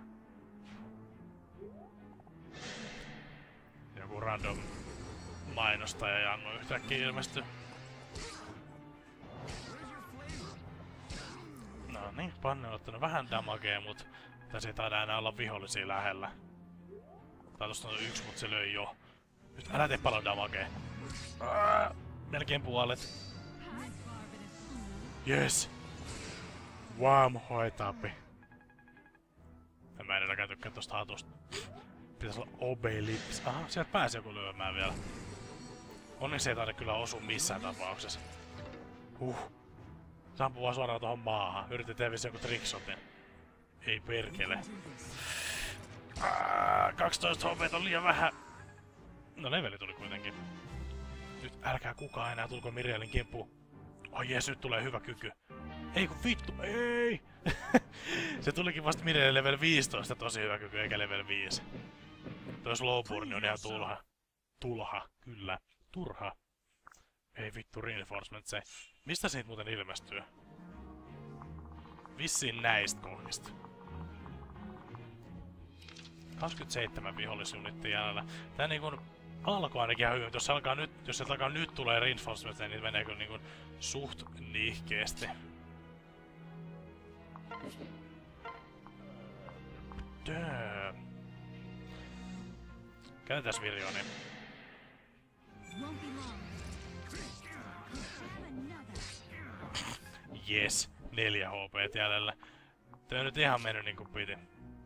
Joku random mainostaja Jannu yhtäkkiä ilmestyy. No niin, Panne on ottanut vähän damagea, mut tässä ei taida enää olla vihollisia lähellä. Tai tosta on yksi, mut se löi jo. Nyt älä tee paljon damagea. Ää, melkein puolet. Yes! Wow, hoitapi. Mä en edelläkään tykkää tosta hatusta. Pitäis olla obelips. Aha, sieltä pääsi joku lyömään vielä. Onneksi ei taida kyllä osua missään tapauksessa. Huh. Sampuu vaan suoraan tohon maahan. Yritin tehdä vissi joku tricksotin. Ei perkele. Aa, kaksitoista H P:tä on liian vähän. No leveli tuli kuitenkin. Nyt älkää kukaan enää tulko Mirielin kimppuun. Oi jes, nyt tulee hyvä kyky. Ei kun vittu, ei! Se tulikin vasta Mirielin level viisitoista tosi hyvä kyky, eikä level viisi. Toi slowburn on ihan tulha. Tulha, kyllä. Turha. Ei vittu, reinforcement se. Mistä siitä muuten ilmestyy? Vissiin näistä kohdista. kaksikymmentäseitsemän vihollisunittia jäljellä. Tää niinkun alkoi ainakin ihan hyvin. Jos se alkaa nyt, jos se alkaa nyt tulee reinforcement, niin menee kyllä niinkun suht nihkeesti. Döö. Käytetään Virioni. Yes, neljä H P jäljellä. Tää on nyt ihan mennyt niinku piti.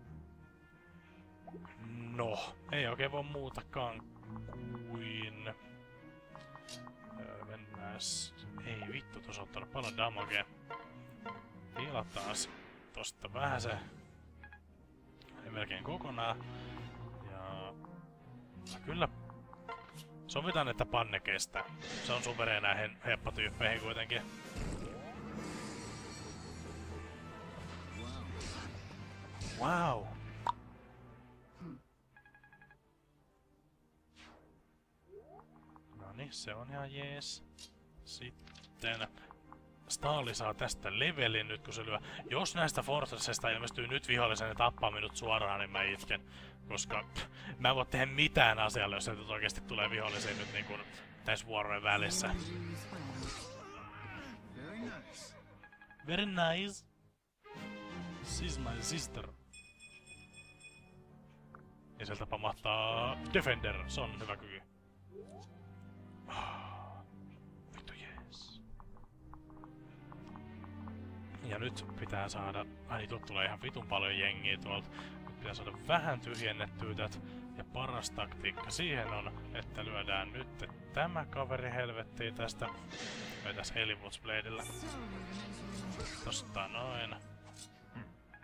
No, ei oikein voi muutakaan kuin... Öö, mennääs... Ei vittu, tuossa on ottanut paljon damagea. Tilataan tosta vähän se... Ei melkein kokonaan. Ja... Kyllä... Sovitaan, että Panne kestää. Se on supereen näihin heppatyyppeihin kuitenkin. Wow! Noniin, se on ihan jees. Sitten... Staali saa tästä levelin nyt kun se lyö. Jos näistä Fortressista ilmestyy nyt vihollisen ja tappaa minut suoraan, niin mä itken. Koska pff, mä en voi tehdä mitään asialle, jos sieltä oikeesti tulee vihollisia nyt niin kuin tässä vuorojen välissä. Very nice. She's my sister. Ja sieltä pamahtaa Defender, se on hyvä kyky. Vittu jees. Ja nyt pitää saada... Ai niin, tuolta tulee ihan vitun paljon jengiä tuolta. Nyt pitää saada vähän tyhjennettyä tät. Ja paras taktiikka siihen on, että lyödään nyt tämä kaveri helvettiin tästä. Vetäis Heliwoods Bladella. Tosta noin. Hm.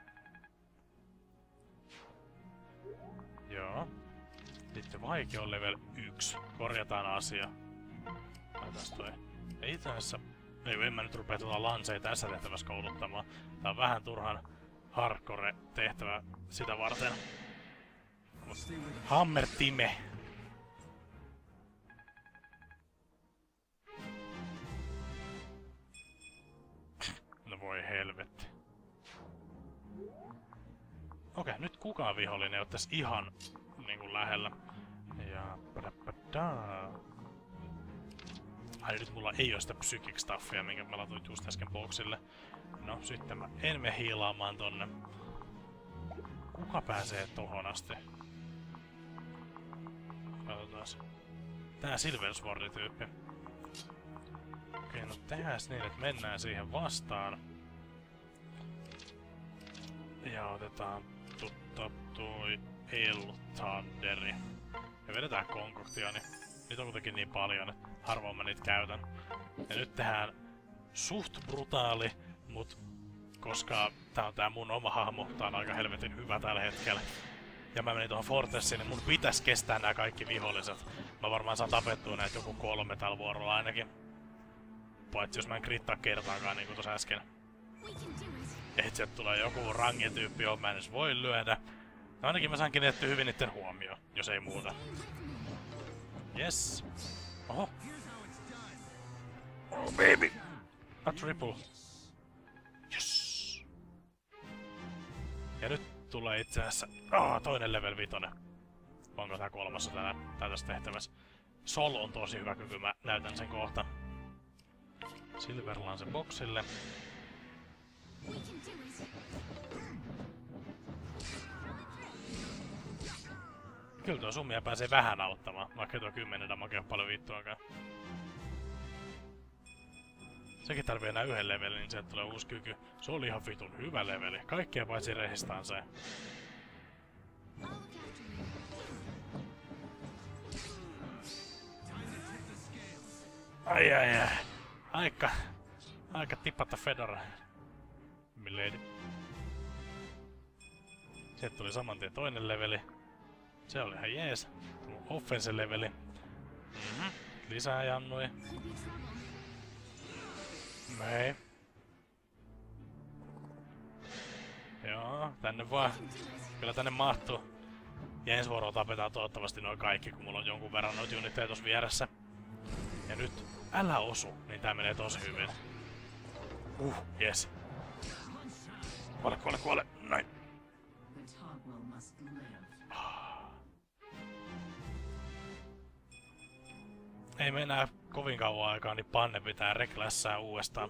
Joo. Sitten vaikea on level yksi. Korjataan asia. Laitas toi. Ja itse asiassa... Ei, en mä nyt rupea tuota lanseja tässä tehtävässä kouluttamaan. Tää on vähän turhan hardcore tehtävä sitä varten. Mut Hammer Time. No voi helvetti. Okei, nyt kukaan vihollinen ei tässä ihan niinku lähellä. Ja... Padapadaa. Ai nyt mulla ei oo sitä psychic staffia, minkä mä latoin just äsken boksille. No, sitten mä en mene hiilaamaan tonne. Kuka pääsee tohon asti? Katsotaas. Tää Silversword-tyyppi. Okei, no tehdääs niin, että mennään siihen vastaan. Ja otetaan tutta toi El-Thunderi. Ja vedetään konkoktioni. Nyt on kuitenkin niin paljon, että harvoin mä niitä käytän. Ja nyt tehdään suht brutaali, mut koska tää on tää mun oma hahmo, tää on aika helvetin hyvä tällä hetkellä. Ja mä menin tuohon Fortressiin, niin mun pitäis kestää nämä kaikki viholliset. Mä varmaan saan tapettua näitä joku kolme tällä vuorolla ainakin. Paitsi jos mä en krittaa kertaakaan niinku tossa äsken. Et sieltä tulee joku rangetyyppi, johon mä en edes voi lyödä. No ainakin mä saan kiinnitetty hyvin niitten huomioon, jos ei muuta. Yes. Oho. Oh baby. A triple. Yes. Ja nyt tulee itse asiassa oh, toinen level vitonen. Onko tää kolmas täällä tässä tehtävässä? Sol on tosi hyvä kyky, mä näytän sen kohta. Silver Lance boksille. Kyllä tuo summia pääsee vähän auttamaan, vaikka tuo kymmenen damagea on paljon vittuakaan. Sekin tarvii enää yhden levelin, niin sieltä tulee uusi kyky. Se oli ihan vitun hyvä leveli. Kaikkea paitsi resistaan se. Ai ai ai. Aika. Aika tippata Fedora. Milady. Sieltä tuli saman tien toinen leveli. Se oli ihan jees. Offense leveli. Mm-hmm. Lisää jannui. Ei. Joo, tänne vaan. Kyllä tänne mahtuu. Ja ensi vuorolla tapetaan toivottavasti noin kaikki, kun mulla on jonkun verran noita unitteja tossa vieressä. Ja nyt, älä osu, niin tää menee tosi hyvin. Uh, jes. Kuole, kuole, kuole. Noin. Ei me enää kovin kauan aikaa, niin panne pitää reklässää uudestaan.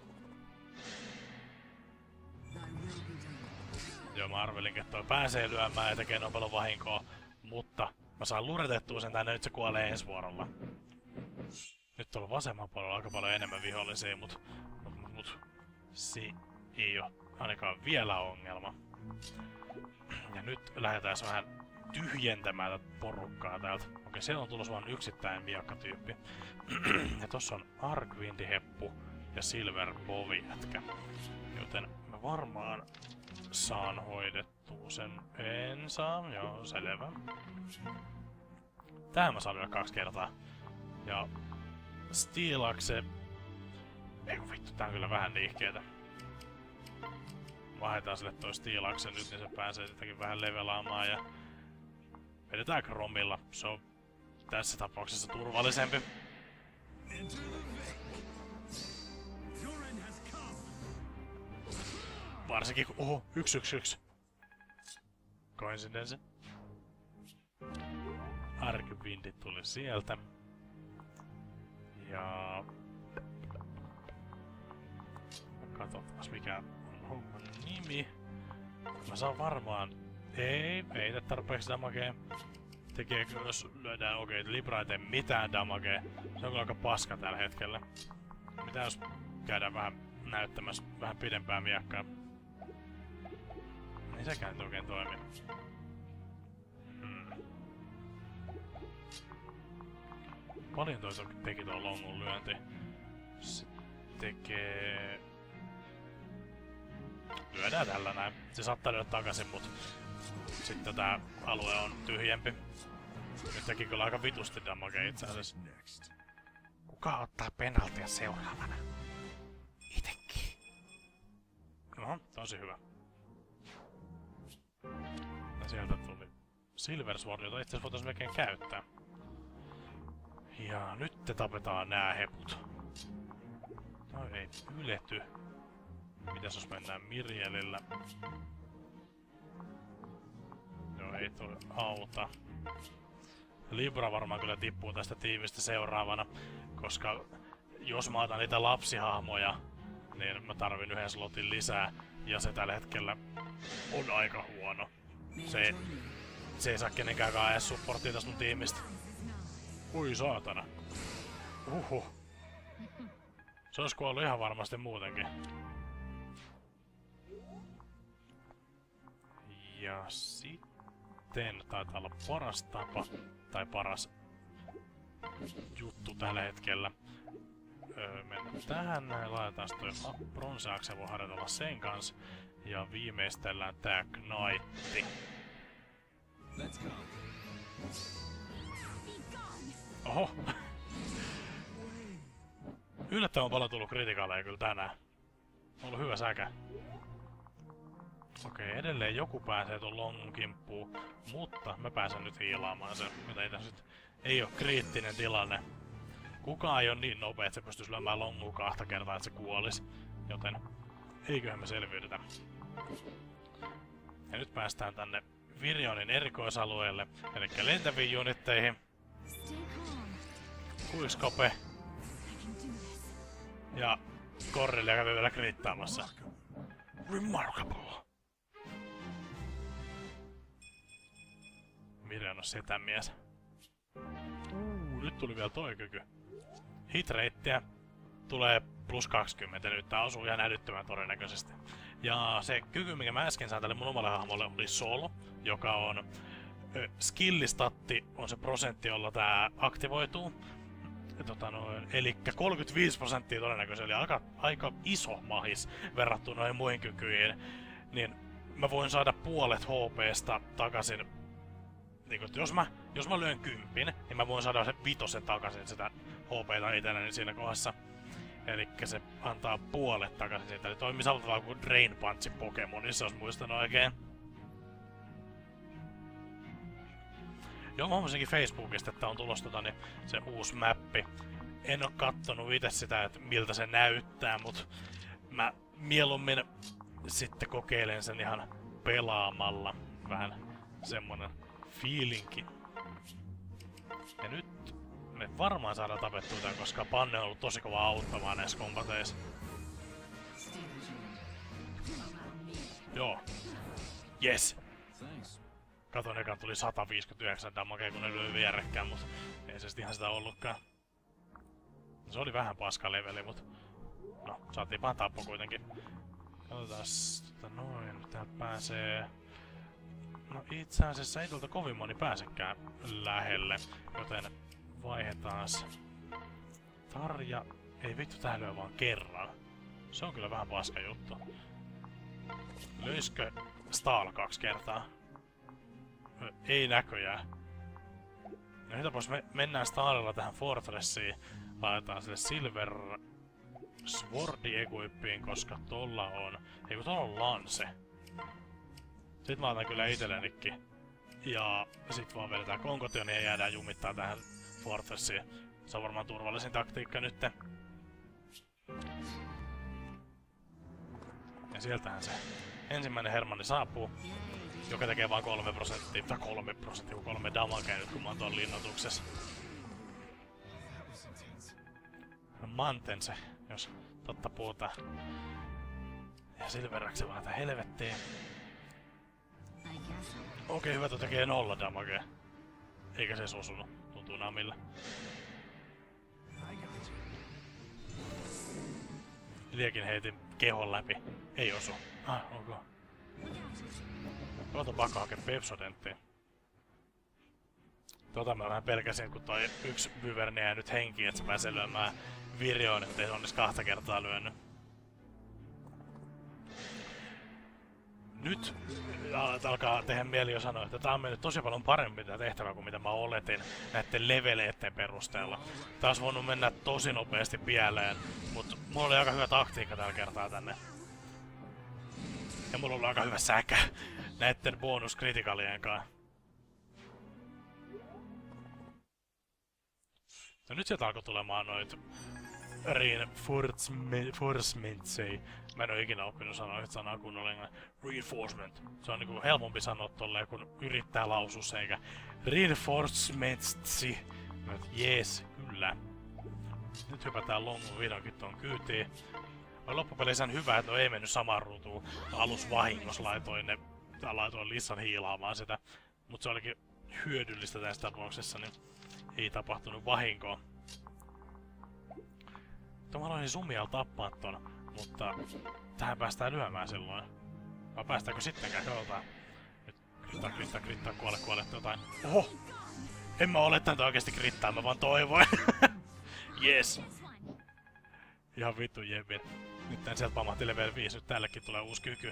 Joo, mä arvelinkin, että toi pääsee lyömään ja tekee noin paljon vahinkoa, mutta mä saan luretettua sen tänne, nyt se kuolee ensi vuorolla. Nyt on vasemman puolella aika paljon enemmän vihollisia, mut, mut, mut, mut se ei oo ainakaan vielä ongelma. Ja nyt lähdetään vähän tyhjentämään tätä porukkaa täältä. Okei, siellä on tulossa vain yksittäin viakkatyyppi. Ja tossa on Arkwindi heppu ja Silver Bovi jätkä. Joten mä varmaan saan hoidettua sen. En saa, joo, selvä. Tähän mä saan lyödä kaksi kertaa. Ja Steelakse... Ei kun vittu, tää on kyllä vähän liikkeetä. Vaihdetaan sille toi Steelakse nyt, niin se pääsee sitäkin vähän levelaamaan ja... Vedetään Chromilla, se on tässä tapauksessa turvallisempi. Varsinkin kun... Oho, yksi yksi yksi. Coincidence. Arkwindi tuli sieltä. Ja... Katsotaan mikä on homman nimi. Mä saan varmaan... Ei, ei tee tarpeeksi damagea. Tekeekö jos lyödään okei, okay, Libra ei tee mitään damagea. Se on kyllä aika paska tällä hetkellä. Mitä jos käydään vähän näyttämässä vähän pidempää miekkaa? Ei sekään nyt oikein toimi. Hmm. Paljon toi teki tuon longun lyönti. Se tekee... Lyödään tällä näin. Se saattaa lyödä takaisin, mut... Sitten tää alue on tyhjempi. Nyt teki kyllä aika vitusti damagea itse asiassa. Kuka ottaa penaltia seuraavana? Itekin. No, tosi hyvä. Ja sieltä tuli Silver Sword, jota itse asiassa voitais melkein käyttää. Ja nyt te tapetaan nää heput. Toi ei ylety. Mitäs jos mennään Mirielillä? Joo, ei toi auta. Libra varmaan kyllä tippuu tästä tiivistä seuraavana, koska jos mä otan niitä lapsihahmoja, niin mä tarvin yhden slotin lisää, ja se tällä hetkellä on aika huono. Se, se ei saa kenenkään edes supporttia tästä mun tiimistä. Ui saatana. Uhuh. Se olisi kuollut ihan varmasti muutenkin. Ja sitten taitaa olla paras tapa, tai paras juttu tällä hetkellä. Öö, mennään tähän näin, laitetaan toi bronzeakse, voi harjoitella sen kanssa. Ja viimeistellään tää Knightti. Oho! Yllättävän paljon tullut kritikaaleja kyllä tänään. On ollut hyvä säkä. Okei, edelleen joku pääsee tuon longun kimppuun, mutta mä pääsen nyt hiilaamaan sen, mitä ei tässä nyt ei oo kriittinen tilanne. Kukaan ei oo niin nopea, että se pystyisi lyömään longua kahta kertaa, että se kuolis. Joten eiköhän me selviydytä. Ja nyt päästään tänne Virionin erikoisalueelle, eli lentäviin unitteihin. Kuiskope. Ja Cornelia kävi vielä kriittaamassa. Remarkable. Virion on setämies. Uuu, nyt tuli vielä toi kyky. Hitreittiä tulee plus kaksikymmentä, nyt tää osuu ihan älyttömän todennäköisesti. Ja se kyky, mikä mä äsken sain tälle mun omalle hahmolle, oli solo, joka on ö, skillistatti, on se prosentti, jolla tää aktivoituu. Tota noin, elikkä kolmekymmentäviisi prosenttia todennäköisesti, eli aika, aika iso mahis verrattuna noihin muihin kykyihin. Niin mä voin saada puolet H P:stä takaisin. Niin kun, jos, mä, jos mä lyön kympin, niin mä voin saada sen vitosen takaisin sitä H P:tä itselleni siinä kohdassa. Elikkä se antaa puolet takaisin siitä. Eli toimii samalla tavalla kuin Drain Punchin Pokemonissa, jos muistan oikein. Joo, mä huomasinkin Facebookista, että on tulossa tota, niin se uusi mappi. En oo kattonut itse sitä, että miltä se näyttää, mut mä mieluummin sitten kokeilen sen ihan pelaamalla. Vähän semmonen fiilinki. Ja nyt me varmaan saadaan tapettua tän, koska Panne on ollut tosi kova auttamaan näissä kombateissa. Joo. Yes. Katon ekan tuli sata viisikymmentäyhdeksän damagea, kun ne löi vierekkään, mut ei se sit ihan sitä ollutkaan. Se oli vähän paska leveli, mut no, saatiin vaan tappo kuitenkin. Katsotaas, tota noin, täältä pääsee... No itse asiassa ei tuolta kovin moni pääsekään lähelle, joten vaihetaas. Tarja... Ei vittu, tää lyö vaan kerran. Se on kyllä vähän paska juttu. Lyiskö Staal kaksi kertaa? Ei näköjään. No hitä pois, me mennään Staalilla tähän Fortressiin. Laitetaan sille Silver Swordi equippiin, koska tolla on... Ei kun tolla on Lance. Sitten mä otan kyllä itsellenikin. Ja sit vaan vedetään konkotion ja jäädään jumittaa tähän Fortressiin. Se on varmaan turvallisin taktiikka nytte. Ja sieltähän se ensimmäinen Hermanni saapuu, joka tekee vain kolme prosenttia, tai kolme prosenttia, kolme damagea nyt kun mä oon tuon linnoituksessa. Manten se, jos totta puhutaan. Ja Silveraksi vaan tää helvettiin. Okei, hyvä, että tekee nolla damagea. Eikä se edes osunut, tuntuu namilla. Liekin heitin kehon läpi. Ei osu. Ah, ok. Tuolta pakko hakea Pepsodenttia. Tota mä vähän pelkäsin, kun toi yksi Wyvern jää nyt henkiin, että se pääsee lyömään Virioon, ettei se onnis kahta kertaa lyönyt. Nyt alkaa tehdä mieli jo sanoa, että tää on mennyt tosi paljon paremmin tää tehtävä kuin mitä mä oletin näitten leveleiden perusteella. Tää olisi voinut mennä tosi nopeasti pieleen, mut mulla oli aika hyvä taktiikka tällä kertaa tänne. Ja mulla oli aika hyvä säkä näitten bonuskritikaalien kanssa. Ja nyt sieltä alkoi tulemaan noit Reinforcementsei. Mä en oo ikinä oppinut sanoa yhtä sanaa kunnolla. Reinforcement. Se on niinku helpompi sanoa tolleen, kun yrittää lausua se, eikä Reinforcementsi. Jees, kyllä. Nyt hypätään longun vihdoinkin tuon kyytiin. On loppupeleissä hyvä, että no ei mennyt samaan ruutuun. Alus vahingossa laitoin ne, laitoin Lissan hiilaamaan sitä. Mut se olikin hyödyllistä tässä tapauksessa, niin ei tapahtunut vahinkoa. Mä haluaisin Sumialla tappaa ton, mutta tähän päästään lyömään silloin. Vai päästäänkö sittenkään? Katsotaan. Nyt krittaa, krittaa, krittaa, kuole, kuole, jotain. Oho! En mä olettanut oikeesti krittaa, mä vaan toivoin. Yes! Ihan vittu jebin. Nyt tän sieltä pamahti level viisi, nyt tällekin tulee uusi kyky.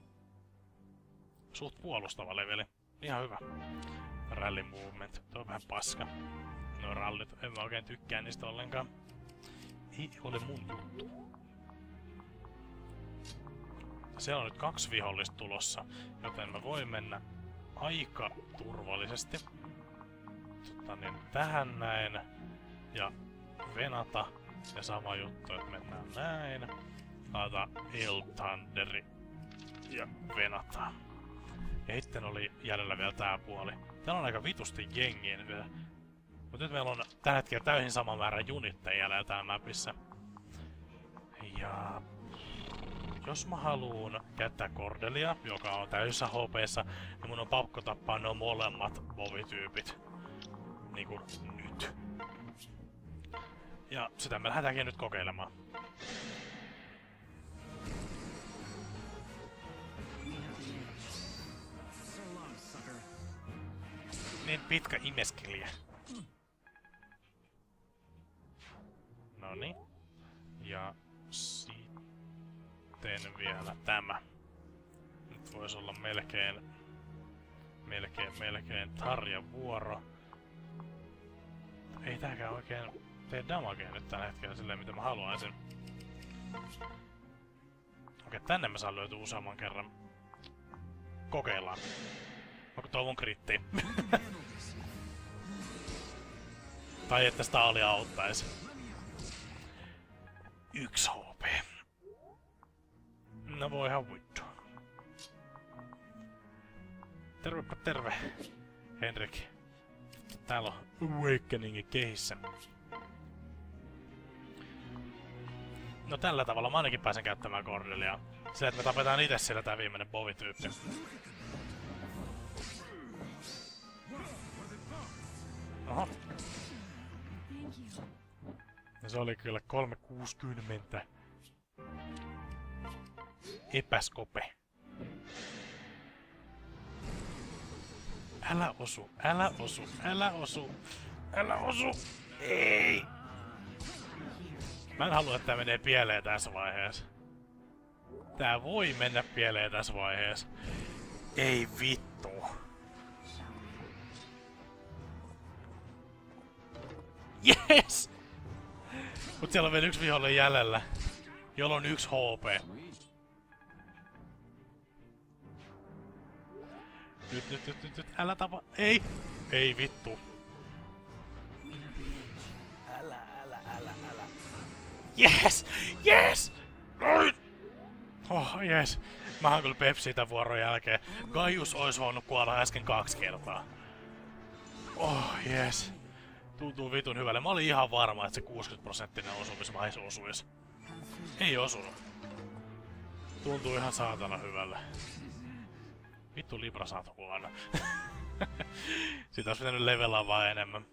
Suht puolustava leveli. Ihan hyvä. Rally movement. Tuo on vähän paska. No rallit, en mä oikein tykkää niistä ollenkaan. Ei ole mun juttu. Siellä on nyt kaksi vihollista tulossa, joten mä voin mennä aika turvallisesti. Tota niin, tähän näin. Ja venata. Ja sama juttu, että mennään näin. Laita El Thunderi. Ja venata. Ja sitten oli jäljellä vielä tää puoli. Täällä on aika vitusti jengiä vielä. Mut nyt meillä on tällä hetkellä täysin sama määrä junitteja jäljellä täällä mapissa. Ja... jos mä haluun käyttää Cordelia, joka on täysissä H P:ssä, niin mun on pakko tappaa nuo molemmat bovityypit. Niinku nyt. Ja sitä me lähdetäänkin nyt kokeilemaan. Niin pitkä imeskelijä. Noniin. Ja sitten vielä tämä. Nyt voisi olla melkein, melkein, melkein Tarjan vuoro. Ei tääkään oikein tee damagea nyt tällä hetkellä silleen, mitä mä haluaisin. Okei, tänne mä saan löytyä useamman kerran. Kokeillaan. Onko toivon kritti? Tai että sitä alia auttaisi. Yksi H P. No voi ihan vittu. Tervepä terve, Henrik. Täällä on Awakeningin kehissä. No tällä tavalla mä ainakin pääsen käyttämään Cordelia. Se, että me tapetaan itse sillä tää viimeinen bovityyppi. Oho. Ja se oli kyllä kolmesataakuusikymmentä. Epäskope. Älä osu, älä osu, älä osu, älä osu. Ei! Mä en halua, että tää menee pieleen tässä vaiheessa. Tää voi mennä pieleen tässä vaiheessa. Ei vittu. Yes! Mut siellä on vielä yksi vihollinen jäljellä, jolla on yksi H P. Nyt, nyt, nyt, nyt, nyt, älä tapa... Ei! Ei vittu. Älä, älä, älä, älä. Yes! Yes! Noin! Oh, yes. Mä oon kyllä Pepsi tän vuoron jälkeen. Gaius ois voinut kuolla äsken kaksi kertaa. Oh, yes. Tuntuu vitun hyvälle. Mä olin ihan varma, että se kuusikymmentä prosenttinen osumismais osuis. Ei osunut. Tuntuu ihan saatana hyvälle. Vittu Libra saatu huono. Sitä olisi pitänyt levelaa vaan enemmän.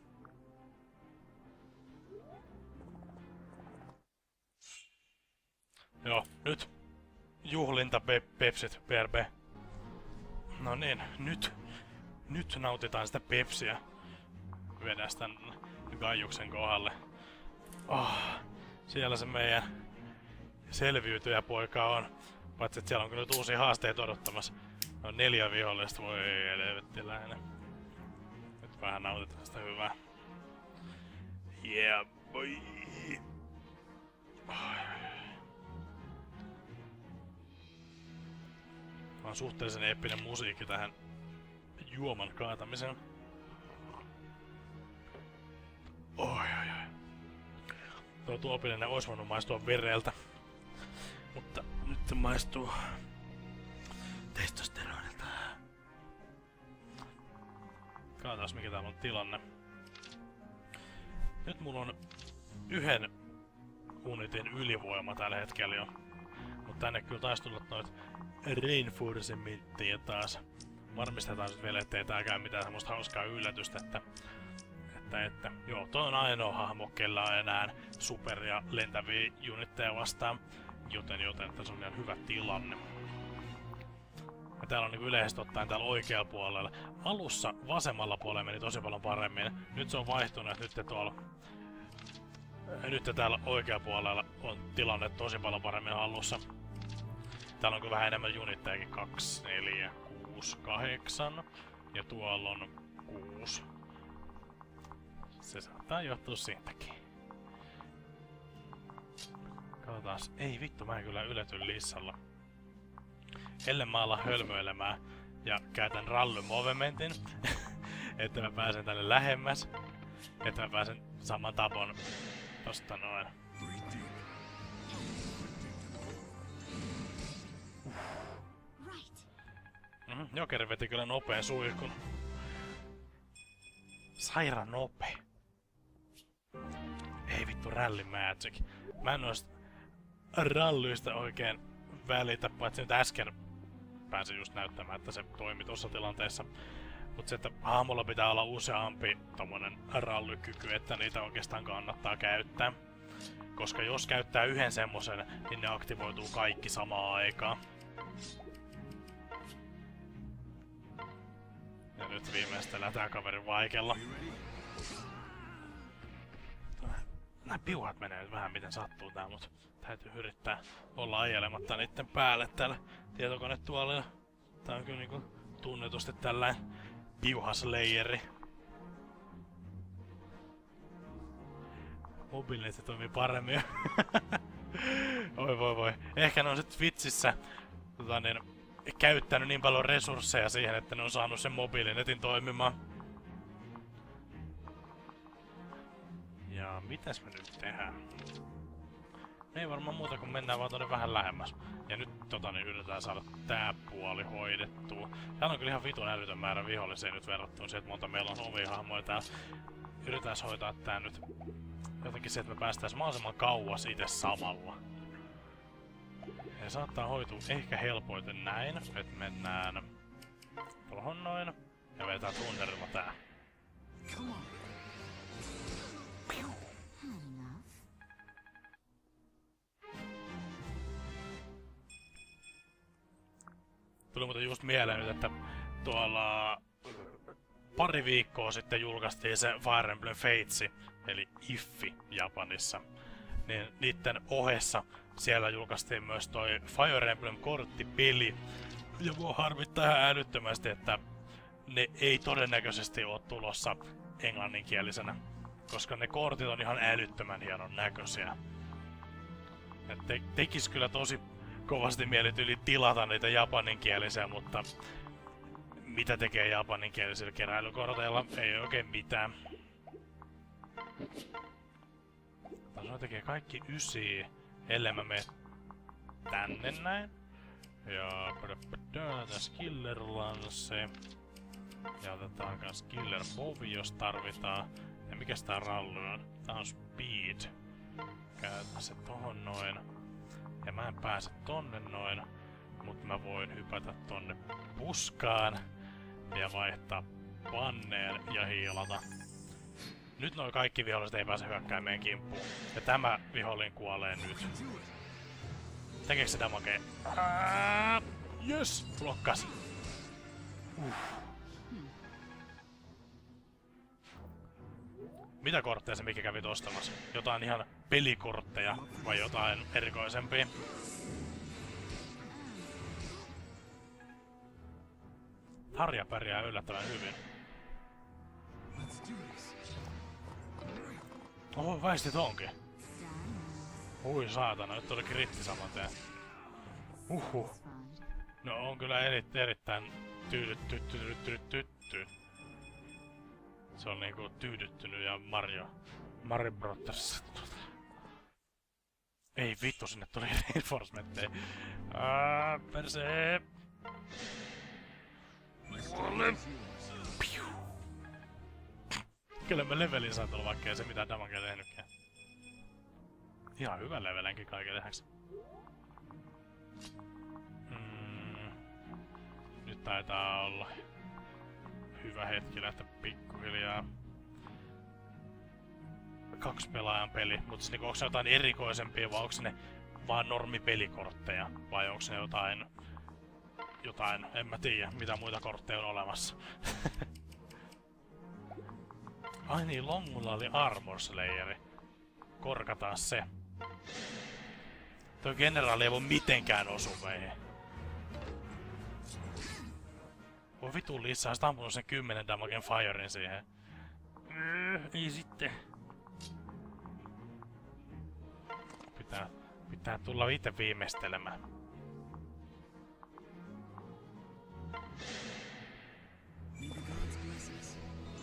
Joo, nyt. Juhlinta pe pepsit, P R B. No niin, nyt. Nyt nautitaan sitä pepsiä. Vedään sitä Gaiuksen kohdalle. Oh, siellä se meidän selviytyjä poika on. Paitsi että siellä on kyllä nyt uusia haasteita odottamassa. No neljä vihollista, voi helvettiläinen. Nyt vähän nautitaan sitä hyvää. Yeah boy! On suhteellisen eeppinen musiikki tähän juoman kaatamiseen. Oi oi oi. Tuo tuopillinen ois voinut maistua vereltä. Mutta nyt se maistuu testosteronilta. Katsotaan mikä täällä on tilanne. Nyt mulla on yhden unitin ylivoima tällä hetkellä jo. Mut tänne kyllä taisi tulla noit reinforcementteja taas. Varmistetaan sit vielä, ettei tää käy mitään semmoista hauskaa yllätystä, että Että, että, joo, toi on ainoa hahmo, kellä on enää super- ja lentäviä unitteja vastaan, joten, joten tässä on ihan hyvä tilanne. Ja täällä on niin yleisesti ottaen täällä oikealla puolella. Alussa vasemmalla puolella meni tosi paljon paremmin. Nyt se on vaihtunut, että nyt tuolla... Nyt täällä oikealla puolella on tilanne tosi paljon paremmin alussa. Täällä on kyllä vähän enemmän unittejakin. kaksi, neljä, kuusi, kahdeksan. Ja tuolla on kuusi. Se saattaa johtua siitäkin. Katsotaan. Ei vittu, mä en kyllä ylety lissalla. ellen mä ala hölmöilemään ja käytän rally movementin, että mä pääsen tänne lähemmäs, että mä pääsen saman tapon tosta noin. Mm-hmm. Jokeri veti kyllä nopeen suihkun. Sairaan nopee. Ei vittu, rally magic. Mä en noista rallyista oikein välitä, paitsi nyt äsken pääsin just näyttämään, että se toimi tuossa tilanteessa. Mut se, että hahmolla pitää olla useampi tommonen rallykyky, että niitä oikeastaan kannattaa käyttää. Koska jos käyttää yhden semmosen, niin ne aktivoituu kaikki samaan aikaan. Ja nyt viimeistellään tää kaverin vaikella. Nää piuhat menee nyt vähän miten sattuu tää, mut täytyy yrittää olla ajelematta niitten päälle täällä tietokonetuolilla. Tää on kyllä niinku tunnetusti tällainen piuhasleijeri. Mobiilinetti toimii paremmin. Oi voi voi. Ehkä ne on sit Twitchissä tota, niin, käyttänyt niin paljon resursseja siihen, että ne on saanut sen mobiilinetin toimimaan. Ja mitäs me nyt tehdään? Ei varmaan muuta kuin mennään vaan tonne vähän lähemmäs. Ja nyt tota niin yritetään saada tää puoli hoidettua. Täällä on kyllä ihan vitun älytön määrä vihollisia nyt verrattuna siihen, että monta meillä on omia hahmoja täällä. Yritetään hoitaa tää nyt jotenkin se, että me päästäis mahdollisimman kauas itse samalla. Ja saattaa hoitua ehkä helpoiten näin, että mennään tohon noin ja vetää tunnerilla tää. Tuli muuten just mieleen nyt, että tuolla pari viikkoa sitten julkaistiin se Fire Emblem Fates, eli Iffi Japanissa. Niin niitten ohessa siellä julkaistiin myös toi Fire Emblem korttipeli. Ja mua harmittaa ihan älyttömästi, että ne ei todennäköisesti ole tulossa englanninkielisenä. Koska ne kortit on ihan älyttömän hienon näköisiä. Et te tekis kyllä tosi kovasti mieli tyyli tilata niitä japaninkielisiä, mutta mitä tekee japaninkielisillä keräilykorteilla? Ei oikein mitään. Taso tekee kaikki ysi, ellei mä mene tänne näin. Ja tässä Killer Lance. Ja otetaan kans Killer Bovi, jos tarvitaan. Ja mikäs tää ralli on? Tää on Speed. Käytän se tohon noin. Ja mä en pääse tonne noin. Mut mä voin hypätä tonne puskaan. Ja vaihtaa panneen ja hiilata. Nyt noin kaikki viholliset ei pääse hyökkäämään meidän kimppuun. Ja tämä vihollinen kuolee nyt. Tekeekö se damagea? Jes! Blokkas! Uh. Mitä kortteja se mikä kävi ostamassa? Jotain ihan pelikortteja vai jotain erikoisempia? Harja pärjää yllättävän hyvin. Oho, väistit onkin. Ui saatana, nyt oli kritti saman tien. Uhuh. No on kyllä eri, erittäin tyydytty. Se on niinku tyydyttynyt ja Mario. Mario Brothers. Ei vittu, sinne tuli reinforcementteja. Aaaa, persee. Kuole. Piu. Kyllä mä levelin saan tulla, vaikka ei se mitään damagea tehnytkään. Ihan hyvä levelenkin kaiken lisäksi. Mm. Nyt taitaa olla hyvä hetki lähteä pikkuhiljaa. Kaksi pelaajan peli, mutta siis, niin onko se jotain erikoisempia vai onko ne vaan normipelikortteja? Vai onko ne jotain, jotain, en mä tiedä, mitä muita kortteja on olemassa. Ai niin, Longulla oli Armor Slayeri. Korkataan se. Tuo generaali ei voi mitenkään osu meihin. Voi vitun lisää, sitä ampunut sen kymmenen damagen firen siihen. Öö, ei sitten. Pitää, pitää tulla itse viimeistelemään. May the gods bless us.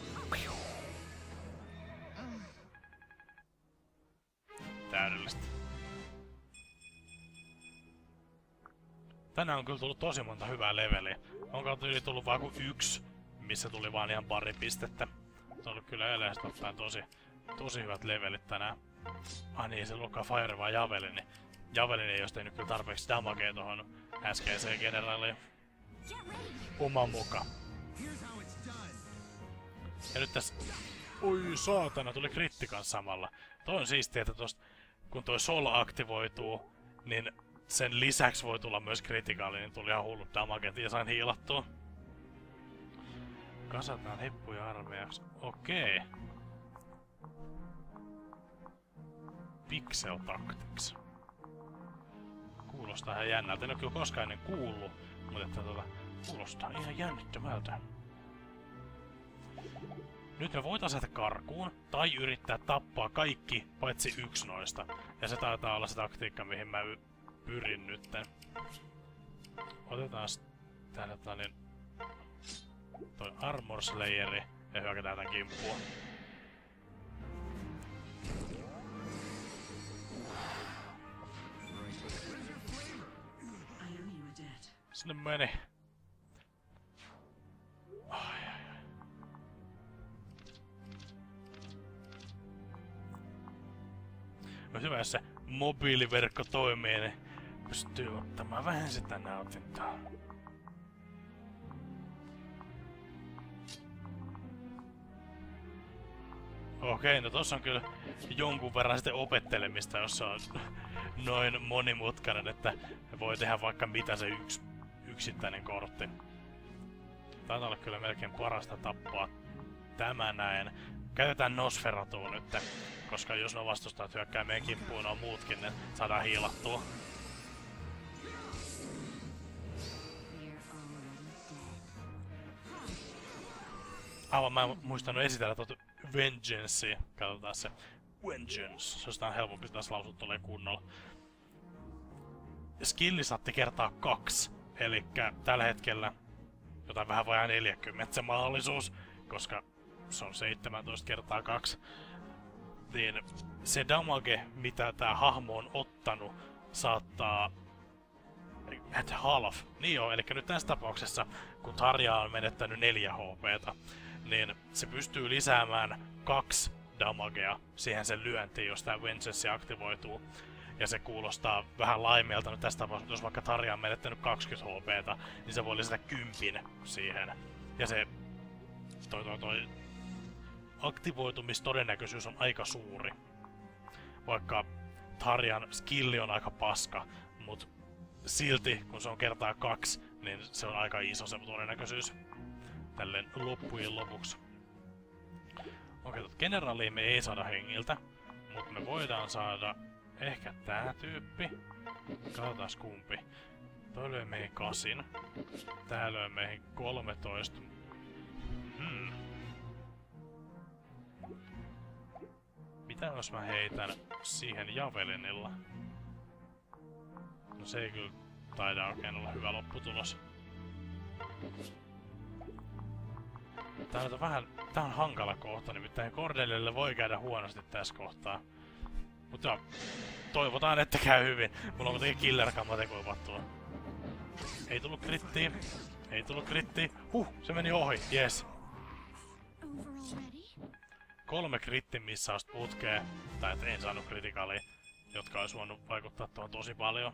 Täydellistä. Tänään on kyllä tullut tosi monta hyvää leveliä. Onko yli tullut vaan kuin yksi, missä tuli vaan ihan pari pistettä. Se on ollut kyllä yleisesti ottaen tosi, tosi hyvät levelit tänään. Ah niin, se luokkaa Fire vai Javelin, niin Javelin ei olisi tehnyt kyllä tarpeeksi damagea tohon äskeiseen generaaliin. Oma muka. Ja nyt tässä... Oi saatana, tuli kritti kans samalla. Toi on siistiä, että tosta, kun toi Sol aktivoituu, niin sen lisäksi voi tulla myös kritikaali, niin tuli ihan hullut damaget ja sain hiilattua. Kasataan heppuja armeijaksi. Okei. Pixel Tactics. Kuulostaa ihan jännältä. En oo kyllä koskaan ennen kuullut, mutta että tota, kuulostaa ihan jännittävältä. Nyt me voitais lähteä karkuun, tai yrittää tappaa kaikki, paitsi yksi noista. Ja se taitaa olla se taktiikka, mihin mä pyrin nytten. Otetaan täällä tällainen toi Armor Slayeri ja hyökätään tän kimppua. Sinne meni. Ai ai ai. Olisi hyvä, jos se mobiiliverkko toimii, niin pystyy ottamaan vähän sitä nautintoa. Okei, no tossa on kyllä jonkun verran sitten opettelemista, jos se on noin monimutkainen, että voi tehdä vaikka mitä se yks, yksittäinen kortti. Taitaa olla kyllä melkein parasta tappaa tämä näin. Käytetään Nosferatua nyt, koska jos ne vastustajat hyökkää meidän kimppuun, on muutkin, niin saadaan hiilattua. Aivan, mä en muistanut esitellä tuota Vengeancea. Katsotaan se. Vengeance. Se on helpompi tässä lausua tolleen kunnolla. Skilli saatti kertaa kaksi. Elikkä tällä hetkellä jotain vähän vajaa neljäkymmentä se mahdollisuus, koska se on seitsemäntoista kertaa kaksi. Niin se damage, mitä tää hahmo on ottanut, saattaa... At half. Niin joo, eli nyt tässä tapauksessa, kun Tarja on menettänyt neljä H P:tä, niin se pystyy lisäämään kaksi damagea siihen sen lyöntiin, jos tää Vengeance aktivoituu. Ja se kuulostaa vähän laimeelta nyt tässä tapauksessa, jos vaikka Tarja on menettänyt kaksikymmentä H P:tä, niin se voi lisätä kympin siihen. Ja se toi toi toi aktivoitumistodennäköisyys on aika suuri. Vaikka Tarjan skilli on aika paska, mut silti kun se on kertaa kaksi, niin se on aika iso se todennäköisyys. Tälleen loppujen lopuksi. Okei, tot generaaliin me ei saada hengiltä, mutta me voidaan saada ehkä tää tyyppi. Katsotaan kumpi. Toi lyö meihin kasin. Tää lyö meihin kolmetoista. Hmm. Mitä jos mä heitän siihen Javelinilla? No se ei kyllä taida oikein olla hyvä lopputulos. Tää on vähän... Tää on hankala kohta, nimittäin Cordelialle voi käydä huonosti tässä kohtaa. Mutta toivotaan, että käy hyvin. Mulla on kuitenkin killer-kamma tekoivattua. Ei tullut krittiä. Ei tullut krittiä. Huh, se meni ohi. Yes. Kolme krittin missausta putkeen. Tai et en saanut kritikaalia, jotka olisi voinut vaikuttaa tuohon tosi paljon.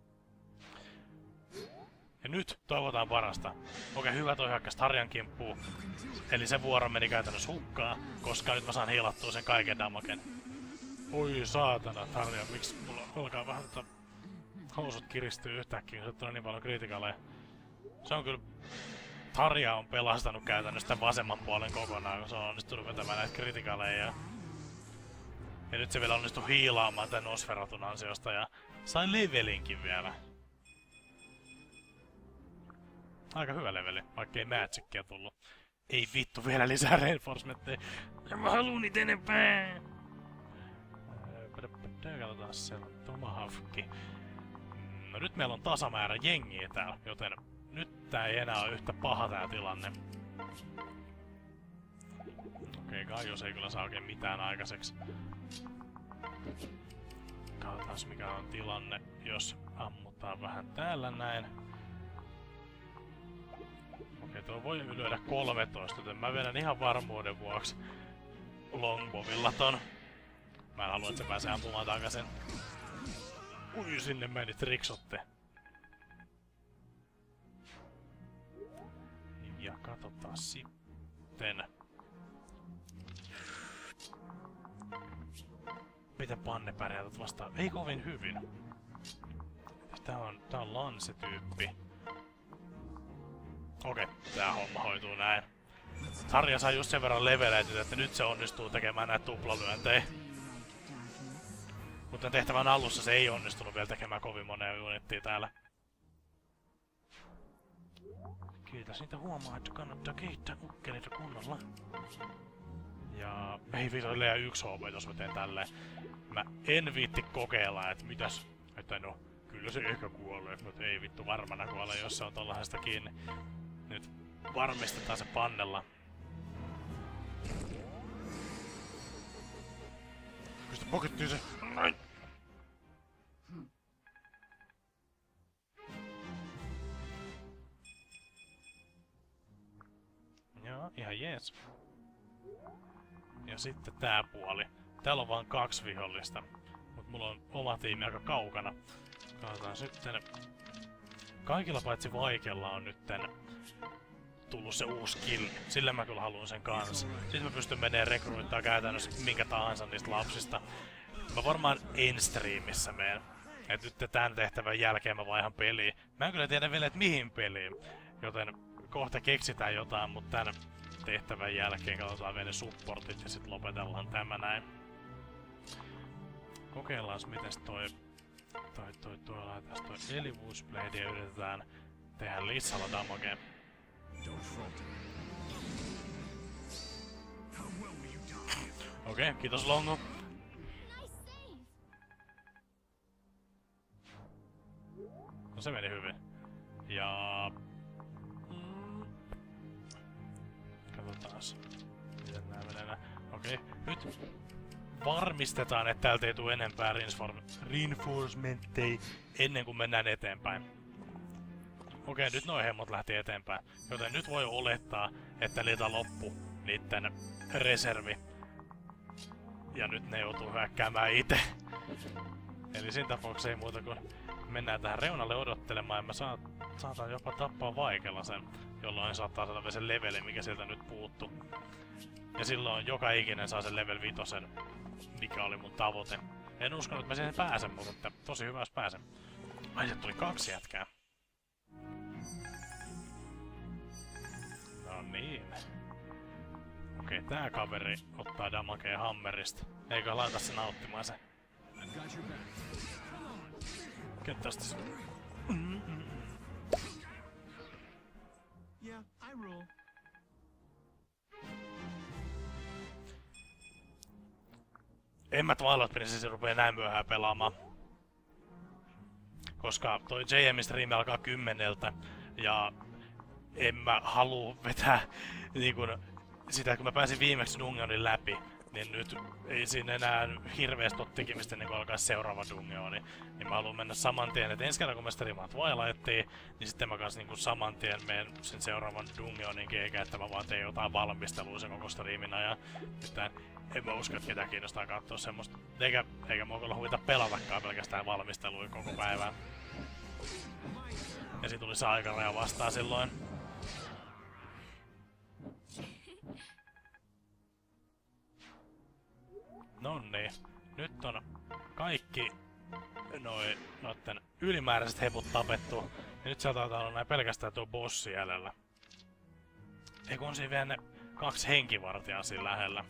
Ja nyt toivotaan parasta. Okei, hyvä toi hyökkäs Tarjan kimppuun. Eli se vuoro meni käytännössä hukkaan, koska nyt mä saan hiilattua sen kaiken damagen. Oi saatana, Tarja, miksi mulla alkaa vähän tota... housut kiristyy yhtäkkiä, kun se tulee niin paljon kritikaleja. Se on kyllä... Tarja on pelastanut käytännössä tämän vasemman puolen kokonaan, kun se on onnistunut vetämään näitä kritikaleja. Ja nyt se vielä onnistui hiilaamaan tän Nosferatun ansiosta ja sain levelinkin vielä. Aika hyvä leveli, vaikka ei magicia tullut. Ei vittu, vielä lisää reinforcementteja. Ja mä haluun niitä enempää! Katsotaan, siellä on Tomahawkki. No nyt meillä on tasamäärä jengiä täällä, joten nyt tää ei enää ole yhtä paha tää tilanne. Okei, Gaius ei kyllä saa oikein mitään aikaiseksi. Katsotaan mikä on tilanne, jos ammutaan vähän täällä näin. Okei, tuo voi lyödä kolmetoista, joten mä vedän ihan varmuuden vuoksi longbowilla ton. Mä en halua, että se pääsee ampumaan takaisin. Ui, sinne meni triksotte. Ja katsotaan sitten. Miten Panne pärjäätät vastaan? Ei kovin hyvin. Tää on, tää on Lance-tyyppi. Okei, tää homma hoituu näin. Harja sai just sen verran leveleitä, että nyt se onnistuu tekemään näitä tuplalyöntejä. Mutta tehtävän alussa se ei onnistunut vielä tekemään kovin monea unittia täällä. Kiitos, niitä huomaa, että kannattaa kehittää ukkeleita kunnolla. Ja ei vittu, liian yksi H P, jos mä teen tälleen. Mä en viitti kokeilla, että mitäs, että no, kyllä se ehkä kuolee, mutta ei vittu varmana kuole, jos se on tollaisesta kiinni. Nyt varmistetaan se Pannella. Pistä pokettiin se. Näin. Joo, ihan jees. Ja sitten tää puoli. Täällä on vaan kaksi vihollista. Mut mulla on oma tiimi aika kaukana. Katsotaan sitten. Kaikilla paitsi Vaikella on nytten tullut se uusi kill. Sillä mä kyllä haluan sen kanssa. Sitten mä pystyn menee rekryittaa käytännössä minkä tahansa niistä lapsista. Mä varmaan en-streamissä meen. Et nyt tän tehtävän jälkeen mä vaihan peliin. Mä en kyllä tiedä vielä, et mihin peliin. Joten kohta keksitään jotain, mut tän tehtävän jälkeen katsotaan vielä ne supportit ja sit lopetellaan tämä näin. Kokeillaan mites toi toi toi toi laitetaan toi Elivuusblade ja yritetään tehdä lissalla damagea. Okei, okay, kiitos Longo. No se meni hyvin. Ja katsotaas. Miten nää menee nää. Okei, okay, nyt varmistetaan, että täältä ei tule enempää reinforcementteja ennen kuin mennään eteenpäin. Okei, nyt noi hemmot lähti eteenpäin. Joten nyt voi olettaa, että niitä loppu niitten reservi. Ja nyt ne joutuu hyökkäämään itse. Eli siinä tapauksessa ei muuta kuin mennään tähän reunalle odottelemaan ja mä saat, saatan jopa tappaa Vaikella sen, jolloin saattaa saada sen leveli, mikä sieltä nyt puuttuu. Ja silloin joka ikinen saa sen level vitosen, mikä oli mun tavoite. En uskonut, että mä siihen pääsen, mutta tosi hyvä jos pääsen. Ai, se tuli kaksi jätkää. No niin. Okei, tää kaveri ottaa damagea hammerista. Eikö laita se nauttimaan se? Kettästäs? Mm-mm. Yeah, I roll. En mä Twilight Princess rupee näin myöhään pelaamaan. Koska toi J M-striimi alkaa kymmeneltä ja en mä haluu vetää niin kun, sitä, että kun mä pääsin viimeksi dungeonin läpi, niin nyt ei siinä enää hirveästi ole tekemistä niin kun alkaa seuraava dungeoni. Niin mä haluan mennä saman tien, että ensi kerran kun mä striimaan Twilightia, niin sitten mä kanssa niin saman tien menen sen seuraavan dungeonin eikä että mä vaan teen jotain valmistelua sen koko striimin ajan. Mitään, en mä usko, että ketään kiinnostaa katsoa semmoista. Eikä, eikä mua kyllä huvita pelatakaan pelkästään valmistelua koko päivää. Ja sit tuli se aikaraja vastaan silloin. Noniin. Nyt on kaikki noi noitten ylimääräiset heput tapettu. Ja nyt sieltä taitaa olla näin pelkästään tuo bossi jäljellä. Eikö on siinä vielä ne kaksi henkivartijaa siinä lähellä.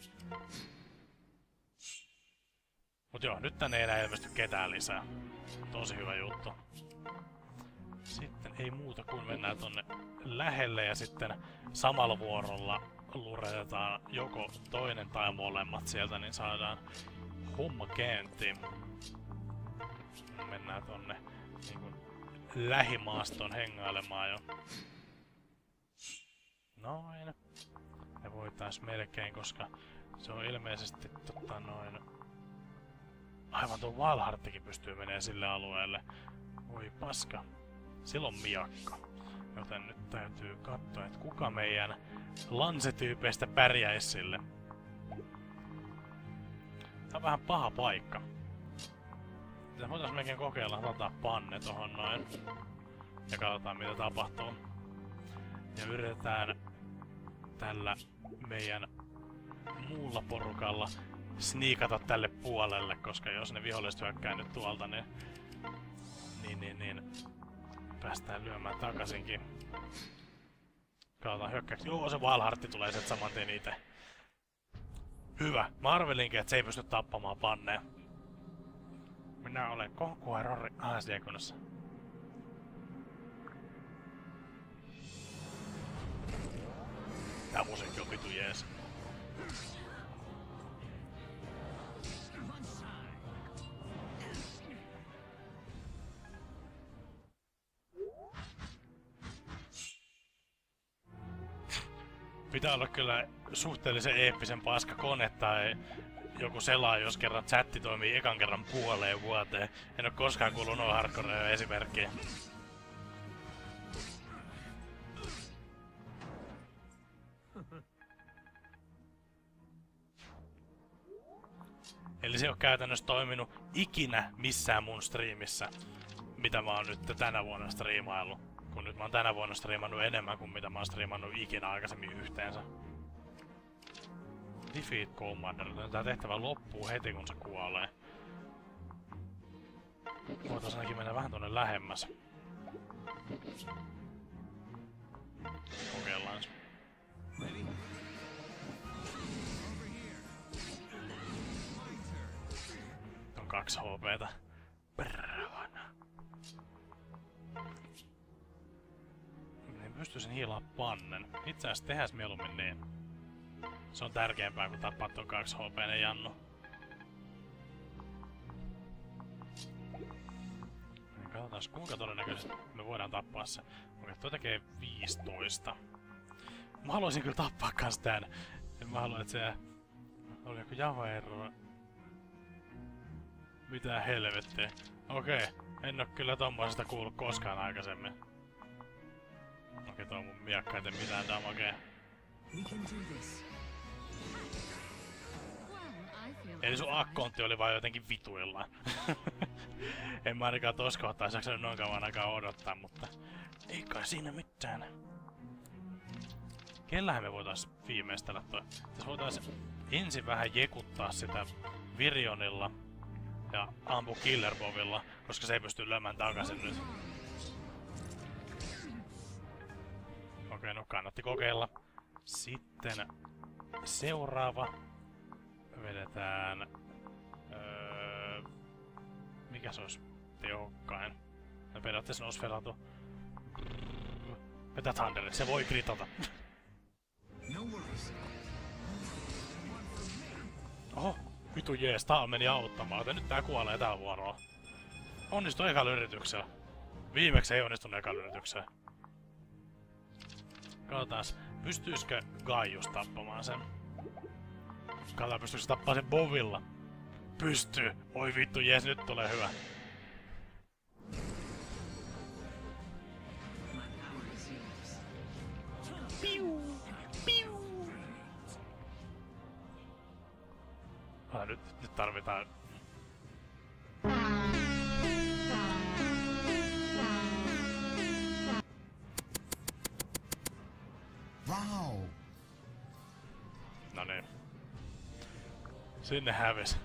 Mut joo, nyt tänne ei enää ilmesty ketään lisää. Tosi hyvä juttu. Sitten ei muuta kuin mennään tonne lähelle ja sitten samalla vuorolla luretetaan joko toinen tai molemmat sieltä, niin saadaan homma käyntiin. Mennään tonne niin kun lähimaaston hengailemaan jo. Noin. Me voitais melkein, koska se on ilmeisesti tota noin... Aivan tuo Valharttikin pystyy menee sille alueelle. Voi paska. Silloin miakka. Joten nyt täytyy katsoa, että kuka meidän lansetyypeistä pärjäisi sille. Tää on vähän paha paikka. Sitä voitais melkein kokeilla lataa panne tohon noin. Ja katsotaan mitä tapahtuu. Ja yritetään tällä meidän muulla porukalla sniikata tälle puolelle, koska jos ne viholliset hyökkää nyt tuolta, niin, niin, niin, niin päästään lyömään takaisinkin. Katsotaan hyökkääksi. Joo, se Valhartti tulee sieltä saman tien itse. Hyvä. Mä arvelinkin, että se ei pysty tappamaan panneen. Minä olen Conqueror Aasiakunnassa. Tää musiikki on vitu jees. Pitää olla kyllä suhteellisen eeppisen paska kone tai joku selaa, jos kerran chatti toimii ekan kerran puoleen vuoteen. En oo koskaan kuullut noin hardcorea esimerkkiä. Eli se ei oo käytännössä toiminut ikinä missään mun striimissä, mitä mä oon nyt tänä vuonna striimaillut. Kun nyt mä oon tänä vuonna striimannut enemmän kuin mitä mä oon striimannut ikinä aikaisemmin yhteensä. Defeat Commander. Tää tehtävä loppuu heti kun se kuolee. Voitais ainakin mennä vähän tonne lähemmäs. Kokeillaan. On kaksi H P:tä. Perhana. Niin pystyisin hiilaa pannen. Itse asiassa tehäs mieluummin niin. Se on tärkeämpää kuin tappaa ton kaksi H P:nen Jannu. Niin katsotaan kuinka todennäköisesti me voidaan tappaa se. Okei, toi tekee viisitoista. Mä haluaisin kyllä tappaa kans tän. Mä haluan, että se... Oli joku Java-erro. Mitä helvettiä. Okei, en oo kyllä tommosesta kuullut koskaan aikaisemmin. Okei, toi mun miakka ei tee mitään damagea. Eli sun akkontti oli vaan jotenkin vituillaan. En mä ainakaan tossa kohtaa jaksanut noin kauan aikaa odottaa, mutta... Ei kai siinä mitään. Kellähän me voitais viimeistellä toi? Tässä voitais ensin vähän jekuttaa sitä Virionilla ja ampu Killerbovilla, koska se ei pysty lyömään takaisin nyt. Okei, no kannatti kokeilla. Sitten seuraava. Vedetään... Öö, mikä se olisi tehokkain? No periaatteessa Nosferatu. Vetää Thunderin, se voi kritata. Oho, vitu jees, tää meni auttamaan, joten nyt tää kuolee tää vuoroa. Onnistui ekalla yrityksellä. Viimeksi ei onnistunut ekalla yrityksellä. Katsotaan, pystyisikö Gaius tappamaan sen? Katsotaan, pystyykö se tappaa sen Bovilla? Pystyy! Oi vittu, jees, nyt tulee hyvä. Piu! Piu! Ah, nyt, nyt tarvitaan... Wow. No niin. Sinne hävis.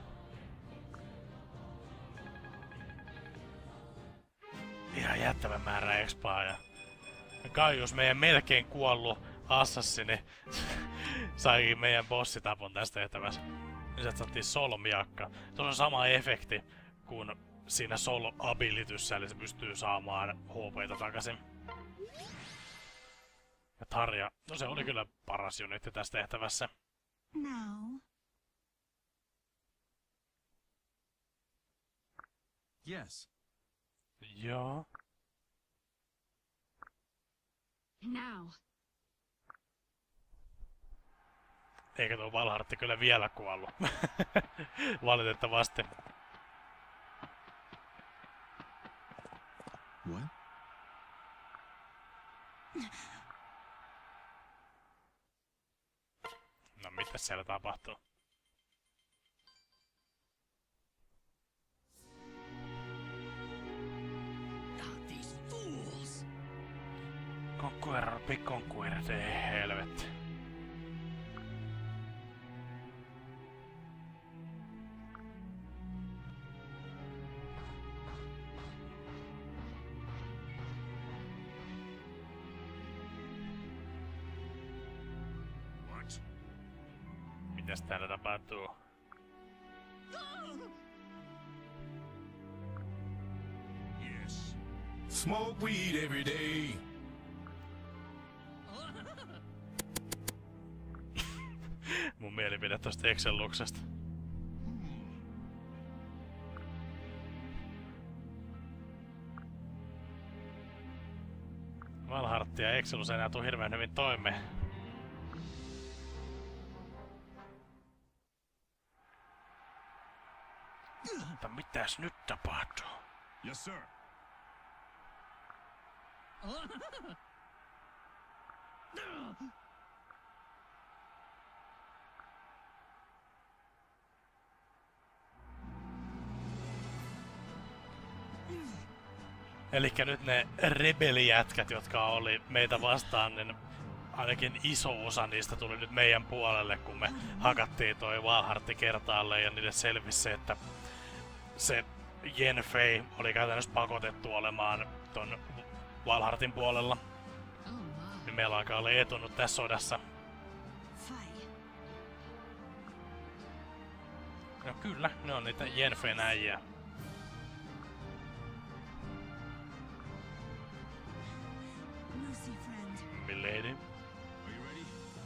Ihan jättävän määrä expaa ja... Gaius, meidän melkein kuollut assassini, saikin meidän bossitapon tästä tehtävässä. Lisäksi saatiin solmiakka. Se on sama efekti kuin siinä solo abilityssä, eli se pystyy saamaan H P:tä takaisin. Ja Tarja, no se oli kyllä paras unitti tässä tehtävässä. Now. Yes. Joo. Now. Eikä tuo Valhartti kyllä vielä kuollut. Valitettavasti. What? No mitä siellä tapahtuu? These fools! Conqueror, big conqueror, ei helvetti. What? Mitäs täällä tapahtuu? Yes. Smoke weed every day. Mun mielipide tosta Excelluksesta. Valhartti ja Excellus ei enää tuu hirveän hyvin toimeen. Mutta mitäs nyt tapahtuu? Yes, sir. Elikkä nyt ne rebelijätkät, jotka oli meitä vastaan, niin ainakin iso osa niistä tuli nyt meidän puolelle, kun me hakattiin toi Valhartti kertaalleen ja niille selvisi se, että se Yenfei oli käytännössä pakotettu olemaan ton Valhartin puolella. Oh my. Niin meillä alkaa olla etunut tässä sodassa. Fight. No kyllä, ne on niitä Yenfein äijää. Mercy, friend. Milady. Are you ready?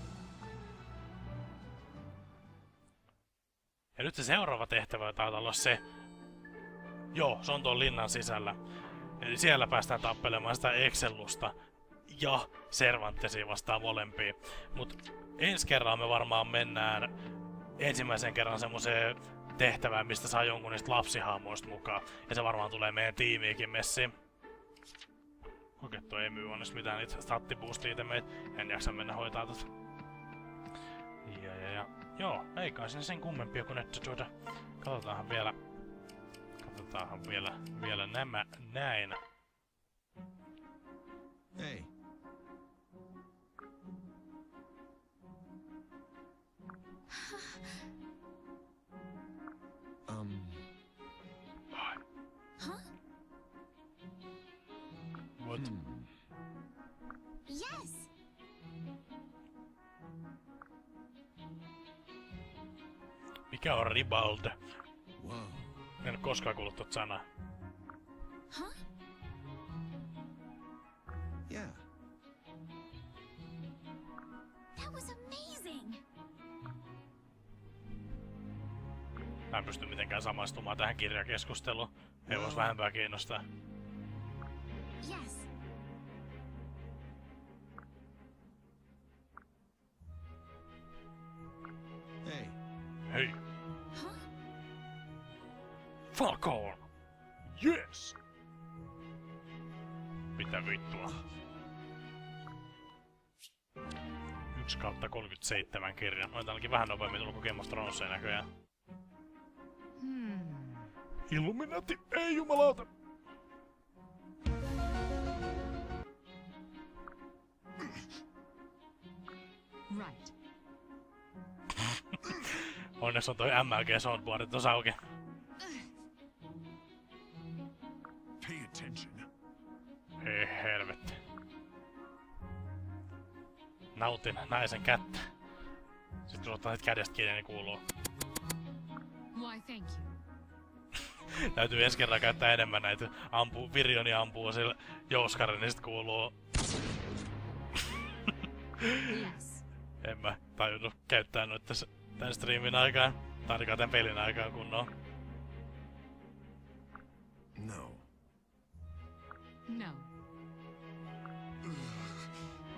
Ja nyt se seuraava tehtävä taitaa olla se. Joo, se on tuon linnan sisällä. Eli siellä päästään tappelemaan sitä Excellusta ja Cervantesia vastaan molempia. Mut ensi kerralla me varmaan mennään ensimmäisen kerran semmoseen tehtävään, mistä saa jonkun niistä lapsihahmoista mukaan. Ja se varmaan tulee meidän tiimiikin messiin. Oikein toi ei myy onnes mitään niitä stattiboostitemeitä. En jaksa mennä hoitaa tota. Ja, ja, ja. Joo, ei kai sinne sen kummempia kuin että tuota. Katsotaanhan vielä. Katsotaanhan vielä, vielä nämä näin. Hey. Um. Ai, Huh? what? Hmm. Yes. Mikä on Ribald? Whoa. En koskaan kuullut tot sanaa. Huh? Yeah. That was amazing. Mä en pysty mitenkään samaistumaan tähän kirjakeskusteluun. Ei vois vähempää kiinnostaa. Yes. Hey. Hei, Huh? Falcon! Yes! Mitä vittua? yksi kautta kolmekymmentäseitsemän kirjan. Noin ainakin vähän nopeammin tullut kuin Game of Thronesia näköjään. Hmm. Illuminati, ei jumalauta! Right. Onneksi on toi M L G soundboardit tossa auki. Pay attention. Ei helvetti. Nautin naisen kättä. Sitten kun ottaa sit kädestä kiinni, niin kuuluu. Why, thank you. Täytyy ensi kerran käyttää enemmän näitä. Ampuu, Virioni ampuu sillä jouskarin, niin sit kuuluu. Yes. En mä tajunnut käyttää noita tässä tän streamin aikaan. Tai ainakaan tän pelin aikaan kunnolla. No. No.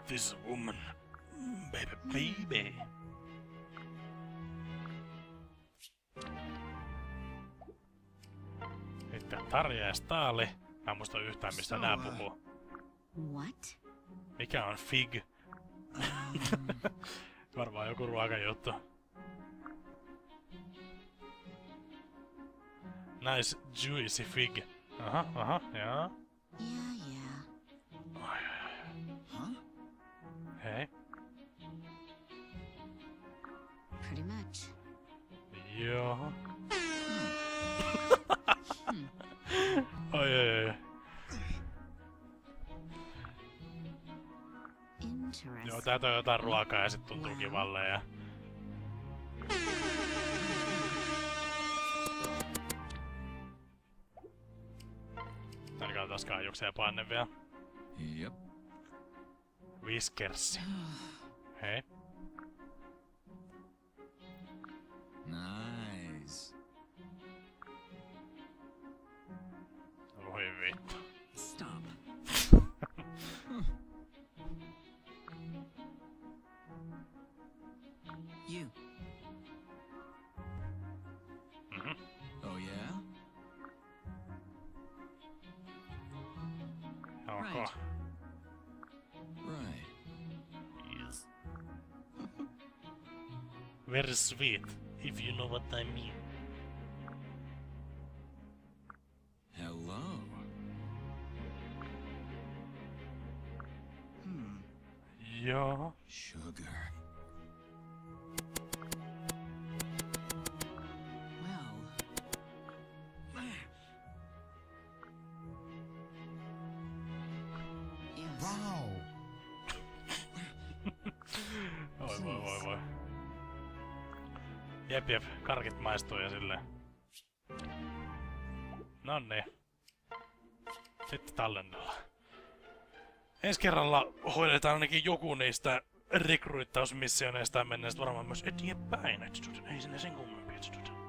this woman. Baby, baby. Sitten Tarja ja Staali. Mä en muista yhtään mistä nää puhuu. What? Mikä on fig? Varmaan joku ruokajuttu. Nice juicy fig. Aha, aha, jaa. Yeah, yeah. Ai, ai, ai. Huh? Hei. Pretty much. Joo. Ai, ai, ai. Interesting. Joo, täältä on jotain ruokaa ja sit tuntuu kivalle ja... Tän kaltaiskaan juoksee paine vielä. Yep. Whiskersi. Hei. Nice. Voi vittu. Stop. You. Mhm. Oh yeah? Ok. Right. Right. Yes. Very sweet, if you know what I mean. Hello. Hmm. Joo. Sugar. Well. Yes. Wow. Oi voi voi voi. Jep jep, karkit maistuu ja silleen. Nonni. Sitten tallennella. Ensi kerralla hoidetaan ainakin joku niistä rekruittausmissioneista ja mennään sit varmaan myös eteenpäin. Ei sinne sen kummempi.